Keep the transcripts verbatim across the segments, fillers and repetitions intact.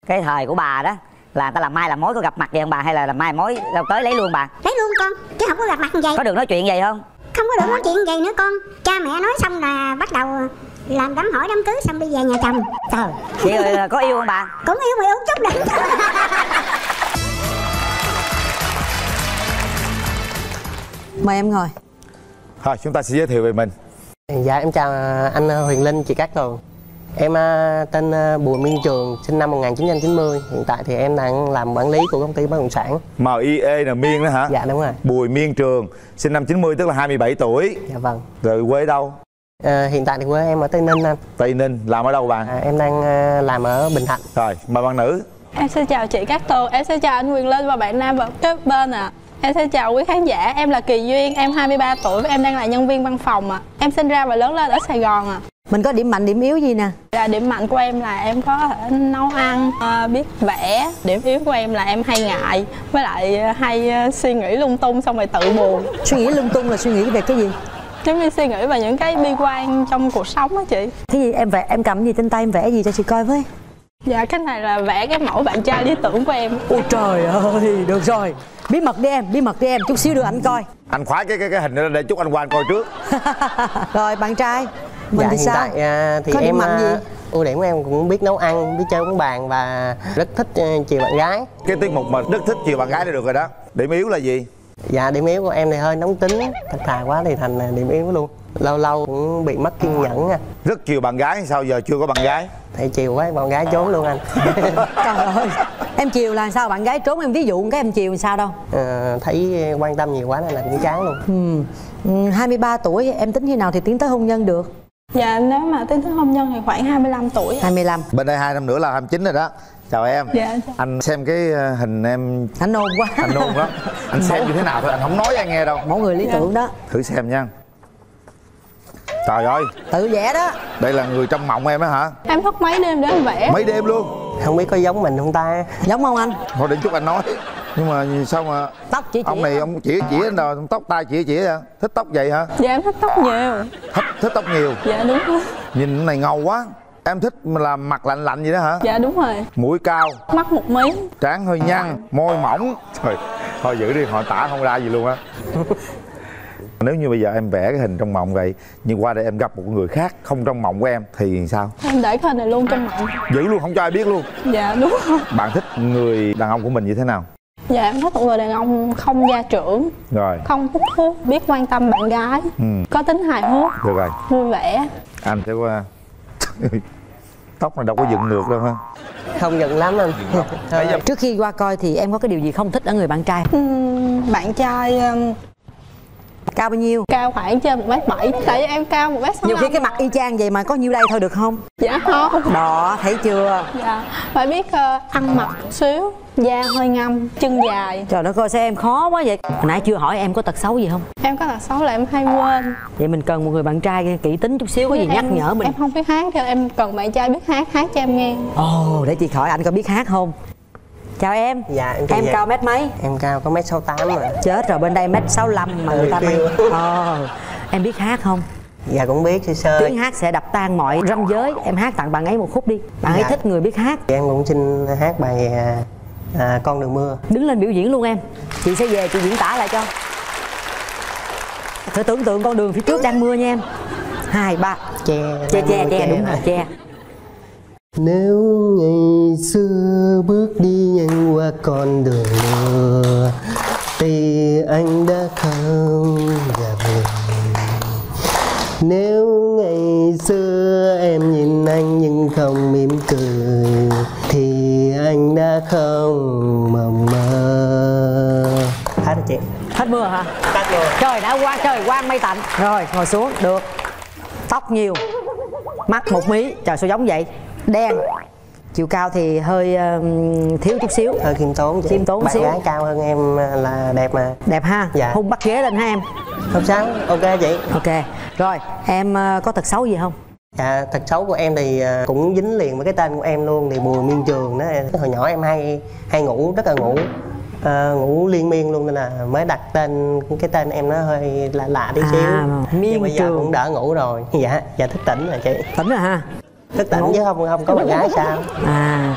Cái thời của bà đó là người ta làm mai làm mối, có gặp mặt gì không bà, hay là làm mai mối đâu tới lấy luôn bà? Lấy luôn con, chứ không có gặp mặt vậy. Có được nói chuyện gì không? Không có được nói chuyện gì nữa con. Cha mẹ nói xong là bắt đầu làm đám hỏi đám cưới xong đi về nhà chồng. Trời. Chị ơi, có yêu không bà? Cũng yêu mà yêu chút đỉnh. Mời em ngồi. Thôi chúng ta sẽ giới thiệu về mình. Dạ em chào anh Huyền Linh, chị Cát Tường. Em tên Bùi Miên Trường, sinh năm một nghìn chín trăm chín mươi. Hiện tại thì em đang làm quản lý của công ty bất động sản M I E là Miên đó hả? Dạ đúng rồi. Bùi Miên Trường, sinh năm chín mươi, tức là hai mươi bảy tuổi. Dạ vâng. Rồi quê đâu? À, hiện tại thì quê em ở Tây Ninh anh. Tây Ninh, làm ở đâu bà? À, em đang làm ở Bình Thạnh. Rồi, mời bạn nữ. Em xin chào chị Cát Tường, em xin chào anh Huyền Linh và bạn nam ở kế bên ạ. À. Em xin chào quý khán giả, em là Kỳ Duyên, em hai mươi ba tuổi và em đang là nhân viên văn phòng ạ. À. Em sinh ra và lớn lên ở Sài Gòn ạ. À. Mình có điểm mạnh, điểm yếu gì nè? Là điểm mạnh của em là em có thể nấu ăn, biết vẽ. Điểm yếu của em là em hay ngại, với lại hay suy nghĩ lung tung xong rồi tự buồn. Suy nghĩ lung tung là suy nghĩ về cái gì? Giống như suy nghĩ về những cái bi quan trong cuộc sống á chị. Cái gì em vẽ, em cầm gì trên tay, em vẽ gì cho chị coi với? Dạ cái này là vẽ cái mẫu bạn trai lý tưởng của em. Ôi trời ơi, được rồi. Bí mật đi em, bí mật đi em, chút xíu đưa anh coi. Anh khoái cái cái cái hình đó để chút anh qua anh coi trước. Rồi bạn trai, mình dạ, thì hiện sao? Tại, thì có em điểm mạnh gì? Ưu điểm của em cũng biết nấu ăn, biết chơi bóng bàn và rất thích chiều bạn gái. Cái tiết mục mà rất thích chiều bạn gái đã được rồi đó. Điểm yếu là gì? Dạ điểm yếu của em thì hơi nóng tính, thật thà quá thì thành điểm yếu luôn. Lâu lâu cũng bị mất kiên nhẫn nha. Rất chiều bạn gái, sao giờ chưa có bạn gái? Thì chiều quá bạn gái trốn luôn anh. Trời ơi, em chiều là sao bạn gái trốn, em ví dụ cái em chiều làm sao đâu? À, thấy quan tâm nhiều quá nên là cũng chán luôn. Ừ. Ừ, hai mươi ba tuổi em tính khi nào thì tiến tới hôn nhân được? Dạ nếu mà tiến tới hôn nhân thì khoảng hai mươi lăm tuổi. hai mươi lăm. Bên đây hai năm nữa là hai mươi chín rồi đó. Chào em. Dạ. Anh xem cái hình em. Anh nôn quá. Anh nôn lắm. Anh xem như thế nào thôi, anh không nói cho anh nghe đâu. Mẫu người lý dạ. tưởng đó. Thử xem nha. Trời ơi. Tự vẽ đó. Đây là người trong mộng em á hả? Em thức mấy đêm để em vẽ. Mấy đêm luôn. Không biết có giống mình không ta? Giống không anh? Thôi để chút anh nói. Nhưng mà sao mà tóc chỉ chỉ ông này ông chỉ chỉ anh đâu, tóc tai chỉ chỉ hả? Thích tóc vậy hả? Dạ em thích tóc nhiều. Thích thích tóc nhiều. Dạ đúng rồi. Nhìn cái này ngầu quá. Em thích là mặt lạnh lạnh vậy đó hả? Dạ đúng rồi. Mũi cao, mắt một mí, trán hơi nhăn, môi mỏng. Trời, thôi giữ đi, họ tả không ra gì luôn á. Nếu như bây giờ em vẽ cái hình trong mộng vậy, nhưng qua đây em gặp một người khác không trong mộng của em thì sao? Em để cái hình này luôn trong mộng. Giữ luôn, không cho ai biết luôn. Dạ đúng rồi. Bạn thích người đàn ông của mình như thế nào? Dạ em thích một người đàn ông không gia trưởng, rồi không hút thuốc, biết quan tâm bạn gái, ừ. có tính hài hước, được rồi, vui vẻ. Anh sẽ qua. Tóc này đâu có dựng ngược đâu ha. Không giận lắm anh. Trước khi qua coi thì em có cái điều gì không thích ở người bạn trai? Uhm, bạn trai um... cao bao nhiêu? Cao khoảng trên một mét bảy. Tại em cao một mét sáu. Nhiều khi cái mặt y chang vậy mà có nhiêu đây thôi được không? Dạ không. Đó, thấy chưa? Dạ, phải biết uh, ăn mặc xíu, da hơi ngâm, chân dài. Trời đất ơi, sao em khó quá vậy? Hồi nãy chưa hỏi em có tật xấu gì không? Em có tật xấu là em hay quên. Vậy mình cần một người bạn trai kỹ tính chút xíu, có gì em, nhắc nhở mình. Em không biết hát, cho em cần bạn trai biết hát, hát cho em nghe. Ồ, oh, để chị hỏi anh có biết hát không? Chào em. Dạ em, em dạ. cao mét mấy? Em cao có mét sáu tám rồi. Chết rồi, bên đây mét sáu lăm mà người ta mang. Ờ, em biết hát không? Dạ cũng biết sơ sơ. Tiếng hát sẽ đập tan mọi ranh giới. Em hát tặng bạn ấy một khúc đi. Bạn dạ. ấy thích người biết hát. Em cũng xin hát bài à, Con Đường Mưa. Đứng lên biểu diễn luôn em. Chị sẽ về chị diễn tả lại cho. Thử tưởng tượng con đường phía trước đang mưa nha em. Hai ba. Che che che, che đúng rồi, che. Nếu ngày xưa bước đi nhanh qua con đường mưa thì anh đã không gặp mình. Nếu ngày xưa em nhìn anh nhưng không mỉm cười thì anh đã không mộng mơ. Hết rồi chị. Hết mưa hả? Hết mưa. Trời đã qua, trời quang mây tạnh. Rồi ngồi xuống, được. Tóc nhiều, mắt một mí, trời sao giống vậy? Đen. Chiều cao thì hơi uh, thiếu chút xíu. Hơi khiêm tốn. Khiêm tốn bạn xíu. Gái cao hơn em là đẹp mà. Đẹp ha? Dạ. Hôn bắt ghế lên ha em. Không sao, ok chị. Ok. Rồi, em uh, có tật xấu gì không? Dạ, tật xấu của em thì uh, cũng dính liền với cái tên của em luôn, thì Bùi Miên Trường đó. Hồi nhỏ em hay hay ngủ, rất là ngủ. Uh, ngủ liên miên luôn nên là mới đặt tên cái tên em nó hơi lạ lạ tí xíu. À, Miên nhưng bây giờ Trường cũng đỡ ngủ rồi. Dạ, dạ thức tỉnh rồi chị. Tỉnh rồi ha. Thức tỉnh ngủ. Chứ không không có bạn gái sao. À,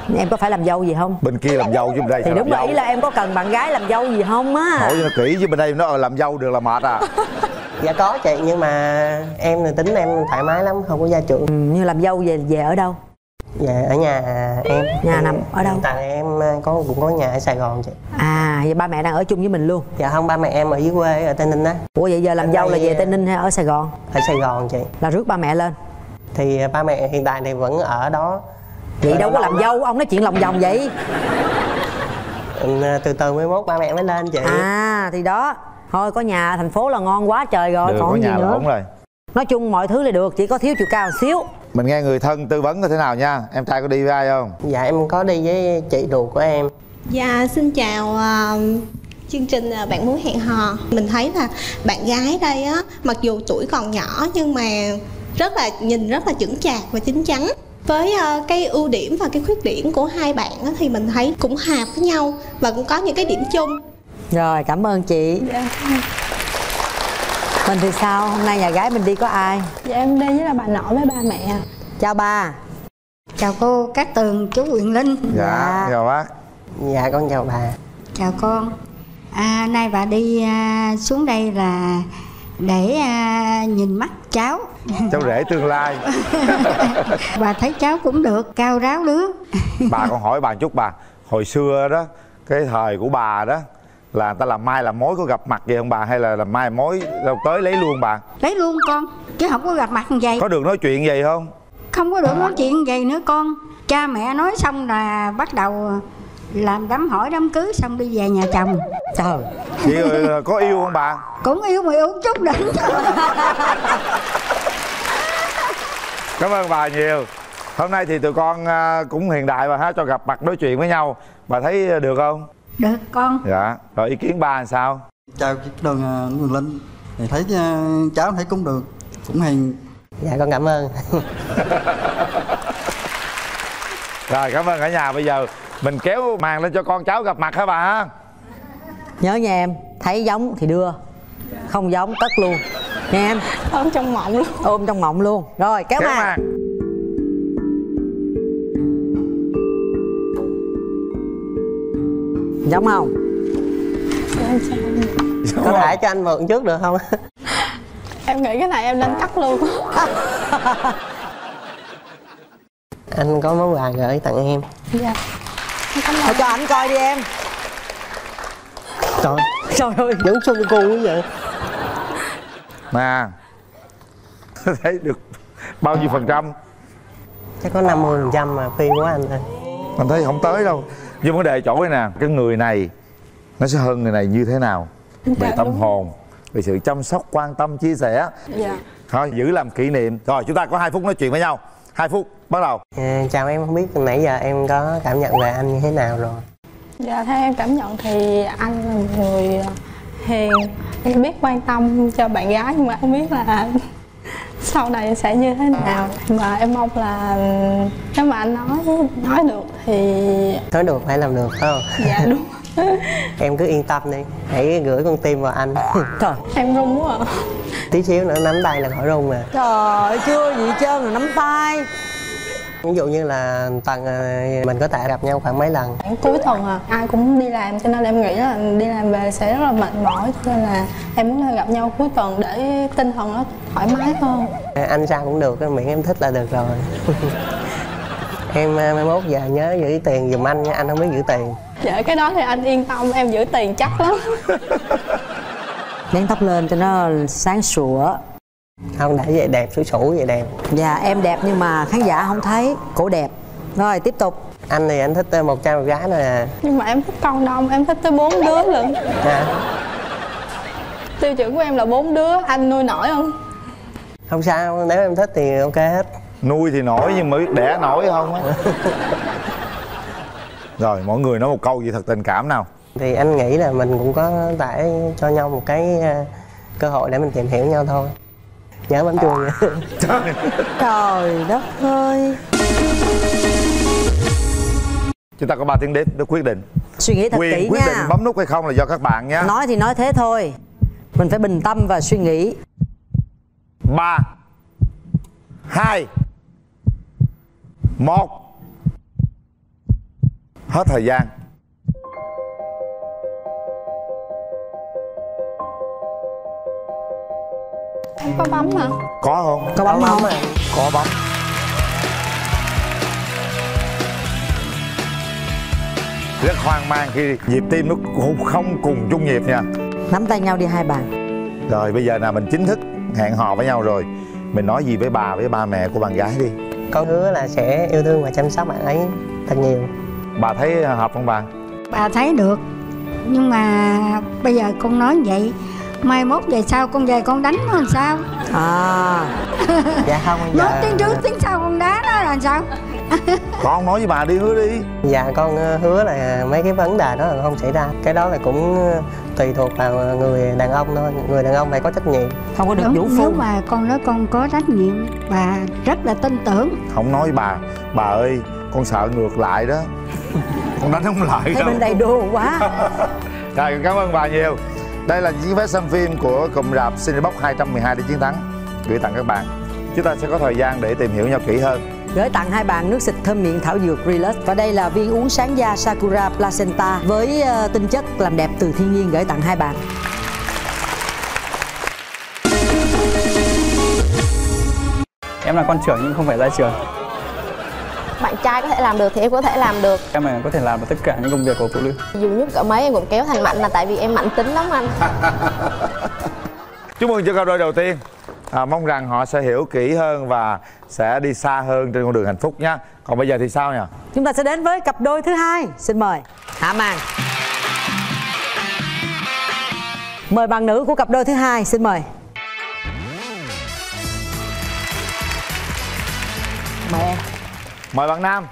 Em có phải làm dâu gì không? Bên kia làm dâu chứ bên đây Thì sao đúng làm là dâu? ý là em có cần bạn gái làm dâu gì không á? Hỏi cho nó kỹ chứ bên đây nó làm dâu được là mệt à. Dạ có chị, nhưng mà em thì tính em thoải mái lắm, không có gia trưởng. Ừ, như làm dâu về về ở đâu? Dạ ở nhà em. Nhà nằm ở đâu? Tại em có cũng có nhà ở Sài Gòn chị. À, vậy ba mẹ đang ở chung với mình luôn? Dạ không, ba mẹ em ở dưới quê ở Tây Ninh á. Ủa vậy giờ làm Ở dâu là đây- về Tây Ninh hay ở Sài Gòn? Ở Sài Gòn chị. Là rước ba mẹ lên? Thì ba mẹ hiện tại thì vẫn ở đó. Vậy Ở đâu có lâu làm lắm. dâu, ông nói chuyện lòng vòng vậy? Ừ, từ từ mới mốt ba mẹ mới lên chị. À thì đó, thôi có nhà thành phố là ngon quá trời rồi, Được, còn có gì nhà là nữa. ổn rồi. Nói chung mọi thứ là được, chỉ có thiếu chiều cao một xíu. Mình nghe người thân tư vấn coi thế nào nha. Em trai có đi với ai không? Dạ em có đi với chị ruột của em. Dạ xin chào uh, chương trình uh, Bạn Muốn Hẹn Hò. Mình thấy là bạn gái đây á, mặc dù tuổi còn nhỏ nhưng mà rất là nhìn rất là chững chạc và chín chắn. Với uh, cái ưu điểm và cái khuyết điểm của hai bạn á, thì mình thấy cũng hợp với nhau và cũng có những cái điểm chung. Rồi, cảm ơn chị. Dạ. Mình thì sao? Hôm nay nhà gái mình đi có ai? Dạ em đi với là bà nội với ba mẹ. Chào ba. Chào cô Cát Tường, chú Quyền Linh. Dạ, chào bác. Dạ con chào bà. Chào con. À, nay bà đi à, xuống đây là để à, nhìn mắt cháu. Cháu rể tương lai. Bà thấy cháu cũng được, cao ráo lứa. Bà con hỏi bà chút bà. Hồi xưa đó, cái thời của bà đó là người ta làm mai làm mối có gặp mặt gì không bà? Hay là làm mai mối đâu tới lấy luôn bà? Lấy luôn con, chứ không có gặp mặt như vậy. Có được nói chuyện gì không? Không có được nói chuyện vậy nữa con. Cha mẹ nói xong là bắt đầu làm đám hỏi đám cưới xong đi về nhà chồng. Trời. Chị rồi có yêu không bà? Cũng yêu mà yêu chút đỉnh. Cảm ơn bà nhiều. Hôm nay thì tụi con à, cũng hiện đại mà ha, cho gặp mặt nói chuyện với nhau. Bà thấy được không? Được con. Dạ. Rồi ý kiến ba làm sao? Chào chị Đường Quyền Linh. Thì thấy uh, cháu thấy cũng được, cũng hiền. Dạ con cảm ơn. Rồi cảm ơn cả nhà. Bây giờ mình kéo màn lên cho con cháu gặp mặt hả bà ha? Nhớ nha em, thấy giống thì đưa, không giống cất luôn nha em. Ôm trong mộng luôn. Ôm trong mộng luôn. Rồi kéo, Kéo màn. màn. Giống không? Có thể cho anh mượn trước được không? Em nghĩ cái này em nên cắt luôn. Anh có món quà gửi tặng em. Dạ. Thôi cho ảnh coi đi em. Trời, Trời ơi. giống xuân cu như vậy. Nè. Thấy được bao nhiêu phần trăm? Chắc có năm mươi phần trăm mà phi quá anh ơi. Anh thấy không tới đâu. Nhưng vấn đề chỗ này nè, cái người này nó sẽ hơn người này như thế nào? Về Dạ, tâm đúng. hồn, về sự chăm sóc, quan tâm, chia sẻ. Dạ. Thôi giữ làm kỷ niệm. Rồi chúng ta có hai phút nói chuyện với nhau. Hai phút bắt đầu. À, chào em, không biết nãy giờ em có cảm nhận về anh như thế nào rồi? Dạ theo em cảm nhận thì anh là một người hiền, em biết quan tâm cho bạn gái, nhưng mà em biết là sau này sẽ như thế nào. Và em mong là nếu mà anh nói nói được thì Nói được phải làm được phải không? dạ đúng. Em cứ yên tâm đi, hãy gửi con tim vào anh. Trời. Em run quá à. Tí xíu nữa nắm tay là khỏi run nè. Trời ơi, chưa gì hết trơn rồi nắm tay. Ví dụ như là tuần mình có thể gặp nhau khoảng mấy lần. Cuối tuần à, ai cũng đi làm cho nên em nghĩ là đi làm về sẽ rất là mệt mỏi, cho nên là em muốn là gặp nhau cuối tuần để tinh thần nó thoải mái hơn. Anh sao cũng được, miễn em thích là được rồi. Em mai mốt giờ nhớ giữ tiền giùm anh nha, anh không biết giữ tiền. Dạ cái đó thì anh yên tâm, em giữ tiền chắc lắm. Dán tóc lên cho nó sáng sủa. Không, để vậy đẹp, sủi sủi vậy đẹp. Dạ em đẹp nhưng mà khán giả không thấy. Cổ đẹp. Rồi tiếp tục. Anh thì anh thích một trai một gái thôi à. Nhưng mà em thích con đông, em thích tới bốn đứa lận. À, Tiêu chuẩn của em là bốn đứa, anh nuôi nổi không? không sao, nếu em thích thì ok hết. Nuôi thì nổi nhưng mà biết đẻ nổi không á. Rồi mọi người nói một câu gì thật tình cảm nào. Thì anh nghĩ là mình cũng có thể cho nhau một cái uh, cơ hội để mình tìm hiểu nhau thôi. Nhớ bấm chuông nha. Trời đất ơi. Chúng ta có ba tiếng đếm để quyết định. Suy nghĩ thật Quyền kỹ quyết nha. định bấm nút hay không là do các bạn nha. Nói thì nói thế thôi. Mình phải bình tâm và suy nghĩ. Ba, hai, một. Hết thời gian. Em có bấm hả? Có không? Có bấm không? Có bấm. Rất hoang mang khi nhịp tim nó không cùng chung nhịp nha. Nắm tay nhau đi hai bạn. Rồi bây giờ là mình chính thức hẹn hò với nhau rồi. Mình nói gì với bà, với ba mẹ của bạn gái đi. Con hứa là sẽ yêu thương và chăm sóc bạn ấy thật nhiều. Bà thấy hợp không bà? Bà thấy được. Nhưng mà bây giờ con nói vậy, mai mốt về sau con về con đánh nó làm sao? À. Dạ không. Nói Dạ, tiếng trước tiếng sau con đá nó làm sao? Con nói với bà đi, hứa đi. dạ con hứa là mấy cái vấn đề đó là không xảy ra. Cái đó là cũng tùy thuộc vào người đàn ông thôi. Người đàn ông phải có trách nhiệm. Không có được Đúng, vũ nếu phu. mà con nói con có trách nhiệm, bà rất là tin tưởng. Không nói với bà. Bà ơi, con sợ ngược lại đó. Con đánh không lại Thấy đâu. bên đây đô quá. Rồi, cảm ơn bà nhiều. Đây là chiếc vé xem phim của cụm rạp Cinebox hai trăm mười hai để chiến thắng, gửi tặng các bạn. Chúng ta sẽ có thời gian để tìm hiểu nhau kỹ hơn. Gửi tặng hai bạn nước xịt thơm miệng thảo dược Relax. Và đây là viên uống sáng da Sakura Placenta với uh, tinh chất làm đẹp từ thiên nhiên, gửi tặng hai bạn. Em là con trưởng nhưng không phải gia trưởng. Bạn trai có thể làm được thì em có thể làm được. Em là có thể làm được tất cả những công việc của phụ nữ. Dù nhút cỡ mấy em cũng kéo thành mạnh là tại vì em mạnh tính lắm anh. Chúc mừng cho cặp đôi đầu tiên. À, mong rằng họ sẽ hiểu kỹ hơn và sẽ đi xa hơn trên con đường hạnh phúc nhé. Còn bây giờ thì sao nhỉ? Chúng ta sẽ đến với cặp đôi thứ hai. Xin mời Hạ Màn. Mời bạn nữ của cặp đôi thứ hai, xin mời. Mời em. Mời bạn nam.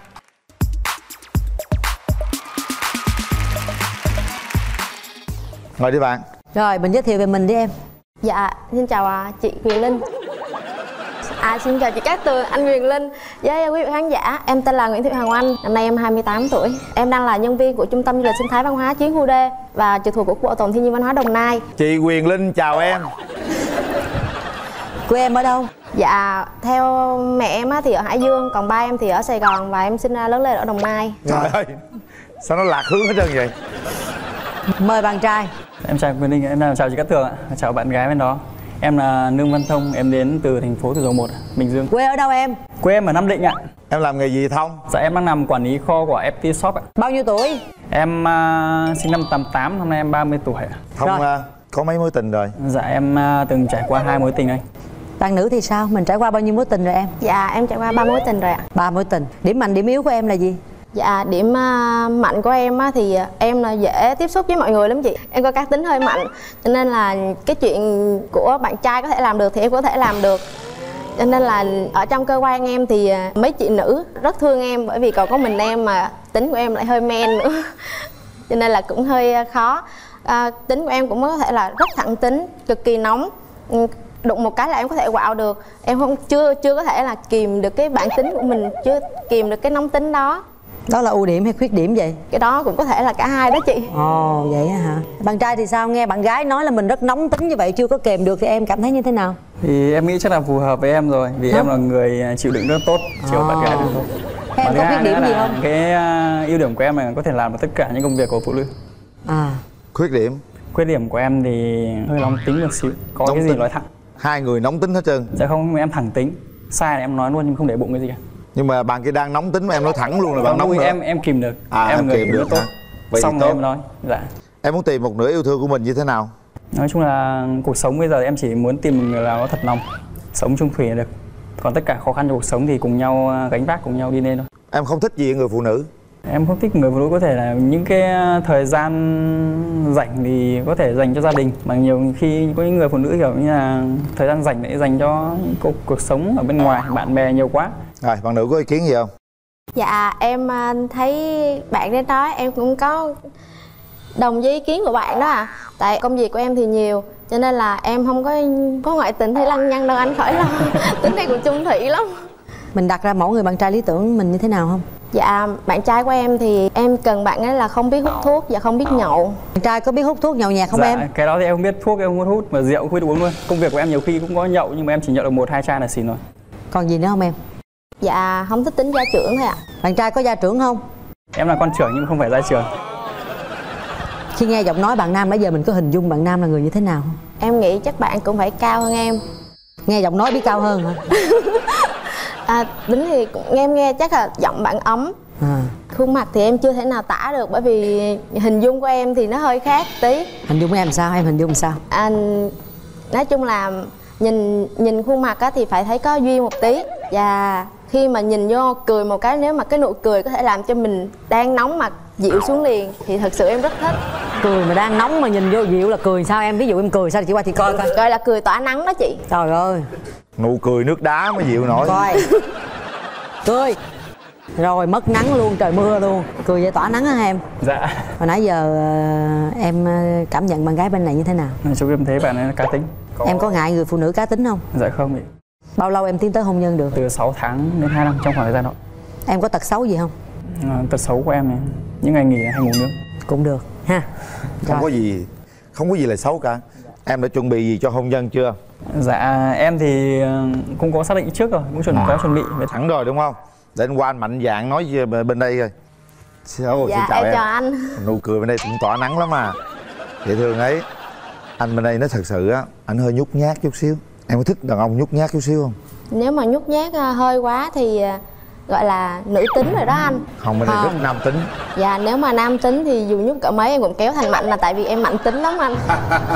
Ngồi đi bạn. Rồi, mình giới thiệu về mình đi em. Dạ, xin chào à, chị Quyền Linh. À, xin chào chị Cát Tường, anh Quyền Linh với quý vị khán giả. Em tên là Nguyễn Thị Hoàng Oanh, năm nay em hai mươi tám tuổi. Em đang là nhân viên của Trung tâm Du lịch Sinh thái Văn hóa Chiến khu D và trực thuộc của Khu Bảo tồn Thiên nhiên Văn hóa Đồng Nai. Chị Quyền Linh chào em. Quê em ở đâu? Dạ, theo mẹ em á thì ở Hải Dương, còn ba em thì ở Sài Gòn và em sinh ra lớn lên ở Đồng Nai. Trời ơi, sao nó lạc hướng hết trơn vậy? Mời bạn trai. Em chào Quyền Linh, em là chào chị Cát Tường ạ. Chào bạn gái bên đó. Em là Nương Văn Thông, em đến từ thành phố Thủ Dầu Một, Bình Dương. Quê ở đâu em? Quê em ở Nam Định ạ. Em làm nghề gì Thông? Dạ em đang làm quản lý kho của ép pê Shop ạ. Bao nhiêu tuổi? Em uh, sinh năm tám tám, hôm nay em ba mươi tuổi ạ. Thông uh, có mấy mối tình rồi? Dạ em uh, từng trải qua hai mối tình anh. Bạn nữ thì sao? Mình trải qua bao nhiêu mối tình rồi em? Dạ, em trải qua ba mối tình rồi ạ. Ba mối tình. Điểm mạnh, điểm yếu của em là gì? Dạ, điểm uh, mạnh của em á, thì em là dễ tiếp xúc với mọi người lắm chị. Em có cá tính hơi mạnh, cho nên là cái chuyện của bạn trai có thể làm được thì em có thể làm được. Cho nên là ở trong cơ quan em thì mấy chị nữ rất thương em, bởi vì còn có mình em mà tính của em lại hơi men nữa. Cho nên là cũng hơi khó. À, tính của em cũng có thể là rất thẳng tính, cực kỳ nóng. Đụng một cái là em có thể quạo được. Em không chưa chưa có thể là kìm được cái bản tính của mình, chưa kìm được cái nóng tính đó. Đó là ưu điểm hay khuyết điểm vậy? Cái đó cũng có thể là cả hai đó chị. Ồ, vậy hả? Bạn trai thì sao? Nghe bạn gái nói là mình rất nóng tính như vậy, chưa có kèm được thì em cảm thấy như thế nào? Thì em nghĩ chắc là phù hợp với em rồi. Vì hả? Em là người chịu đựng rất tốt, chịu oh. bạn gái rất tốt. Em có khuyết điểm gì không? Cái uh, ưu điểm của em là có thể làm được tất cả những công việc của phụ nữ. À. Khuyết điểm? Khuyết điểm của em thì hơi nóng tính một xíu. Có nóng cái gì tính. Nói thẳng. Hai người nóng tính hết trơn? Dạ không, em thẳng tính. Sai là em nói luôn nhưng không để bụng cái gì cả. Nhưng mà bạn kia đang nóng tính mà em nói thẳng luôn là bạn nóng nữa. Em em kìm được. À, em, em người kìm được tốt. Vậy xong tốt. Em nói. Dạ. Em muốn tìm một nửa yêu thương của mình như thế nào? Nói chung là cuộc sống bây giờ em chỉ muốn tìm một người nào có thật lòng, sống chung thủy là được. Còn tất cả khó khăn trong cuộc sống thì cùng nhau gánh vác, cùng nhau đi lên thôi. Em không thích gì ở người phụ nữ? Em không thích người phụ nữ có thể là những cái thời gian rảnh thì có thể dành cho gia đình, mà nhiều khi có những người phụ nữ kiểu như là thời gian rảnh để dành cho cuộc, cuộc sống ở bên ngoài, bạn bè nhiều quá. Rồi, bạn nữ có ý kiến gì không? Dạ, em thấy bạn đến nói em cũng có đồng với ý kiến của bạn đó à. Tại công việc của em thì nhiều, cho nên là em không có có ngoại tình hay lăng nhăng đâu anh, khỏi lo. Tính này cũng chung thủy lắm. Mình đặt ra mẫu người bạn trai lý tưởng mình như thế nào không? Dạ, bạn trai của em thì em cần bạn ấy là không biết hút thuốc và không biết nhậu. Bạn trai có biết hút thuốc nhậu nhẹt không dạ, em? Cái đó thì em không biết, thuốc em không hút, mà rượu không biết uống luôn. Công việc của em nhiều khi cũng có nhậu nhưng mà em chỉ nhậu được một hai chai là xỉn rồi. Còn gì nữa không em? Dạ, không thích tính gia trưởng thôi ạ. Bạn trai có gia trưởng không? Em là con trưởng nhưng không phải gia trưởng. Khi nghe giọng nói bạn nam nãy giờ mình có hình dung bạn nam là người như thế nào không? Em nghĩ chắc bạn cũng phải cao hơn em. Nghe giọng nói biết cao hơn hả? À, tính thì em nghe chắc là giọng bạn ấm. À. Khuôn mặt thì em chưa thể nào tả được, bởi vì hình dung của em thì nó hơi khác tí. Hình dung của em sao? Em hình dung sao? À, nói chung là nhìn nhìn khuôn mặt á thì phải thấy có duyên một tí. Và khi mà nhìn vô cười một cái, nếu mà cái nụ cười có thể làm cho mình đang nóng mặt dịu xuống liền thì thật sự em rất thích. Cười mà đang nóng mà nhìn vô dịu là cười sao em? Ví dụ em cười sao chị qua thì coi coi. Gọi là cười tỏa nắng đó chị. Trời ơi, nụ cười nước đá mới dịu nổi. Coi cười rồi mất nắng luôn, trời mưa luôn. Cười vậy tỏa nắng hả em? Dạ. Hồi nãy giờ em cảm nhận bạn gái bên này như thế nào? Chú em thấy bạn ấy cá tính. Có... Em có ngại người phụ nữ cá tính không? Dạ không chị. Bao lâu em tiến tới hôn nhân được? Từ sáu tháng đến hai năm, trong khoảng thời gian đó. Em có tật xấu gì không? À, tật xấu của em này, những ngày nghỉ hay ngủ nướng. Cũng được ha. Không có gì, không có gì là xấu cả. Em đã chuẩn bị gì cho hôn nhân chưa? Dạ em thì cũng có xác định trước rồi, cũng chuẩn à. có chuẩn bị. Thẳng rồi đúng không? Để anh qua anh mạnh dạn nói bên đây rồi. Hello, dạ, xin chào em. em. Chào anh. Nụ cười bên đây cũng tỏa nắng lắm mà. Dễ thương ấy. Anh bên đây nói thật sự á, anh hơi nhút nhát chút xíu. Em có thích đàn ông nhút nhát chút xíu không? Nếu mà nhút nhát hơi quá thì gọi là nữ tính rồi đó anh. Không, bên này rất nam tính. Dạ, nếu mà nam tính thì dù nhút cỡ mấy em cũng kéo thành mạnh, là tại vì em mạnh tính lắm anh.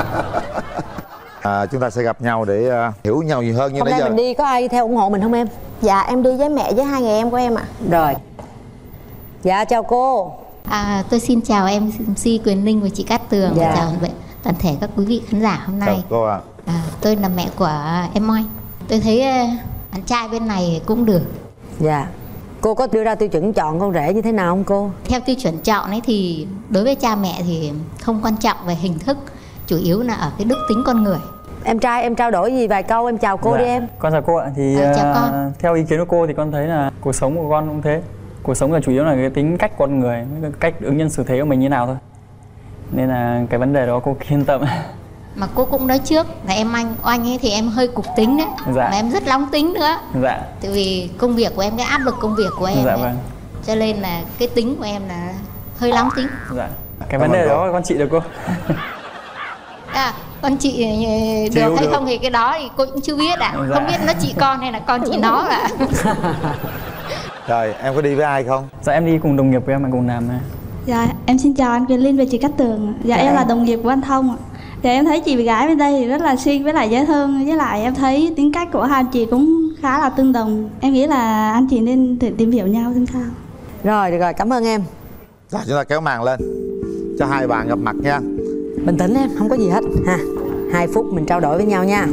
À, chúng ta sẽ gặp nhau để uh, hiểu nhau nhiều hơn như hôm nãy nay giờ. Mình đi có ai theo ủng hộ mình không em? Dạ em đi với mẹ với hai người em của em ạ. À. Rồi. Dạ chào cô. À, tôi xin chào em em xê Quyền Linh và chị Cát Tường. Dạ. Chào toàn thể các quý vị khán giả hôm nay. Chào cô ạ. À. À, tôi là mẹ của em Moi. Tôi thấy uh, bạn trai bên này cũng được. Dạ. Cô có đưa ra tiêu chuẩn chọn con rể như thế nào không cô? Theo tiêu chuẩn chọn ấy thì đối với cha mẹ thì không quan trọng về hình thức, chủ yếu là ở cái đức tính con người. Em trai em trao đổi gì vài câu, em chào cô dạ. đi em. Con chào cô ạ. Thì à, chào uh, con. Theo ý kiến của cô thì con thấy là cuộc sống của con cũng thế. Cuộc sống là chủ yếu là cái tính cách con người, cái cách ứng nhân xử thế của mình như nào thôi. Nên là cái vấn đề đó cô yên tâm. Mà cô cũng nói trước là em anh oanh ấy thì em hơi cục tính đấy. Dạ. Mà em rất nóng tính nữa. Dạ. Tại vì công việc của em, cái áp lực công việc của em dạ, ấy. Vâng. Cho nên là cái tính của em là hơi nóng tính. Dạ. Cái vấn đề đó con chị được cô. À, con chị được Chịu hay được. Không thì cái đó thì cô cũng chưa biết ạ. À. Dạ. Không biết nó chị con hay là con chị nó ạ. À. Rồi em có đi với ai không? Dạ em đi cùng đồng nghiệp của em, cùng làm này. Dạ em xin chào anh Quyền Linh và chị Cát Tường. Dạ, dạ em là đồng nghiệp của anh Thông ạ. Dạ em thấy chị gái bên đây thì rất là xinh với lại dễ thương, với lại em thấy tính cách của hai anh chị cũng khá là tương đồng. Em nghĩ là anh chị nên thử tìm hiểu nhau xem sao. Rồi được rồi, cảm ơn em. Rồi chúng ta kéo màn lên cho hai bạn gặp mặt nha. Bình tĩnh em, không có gì hết ha. Hai phút mình trao đổi với nhau nha.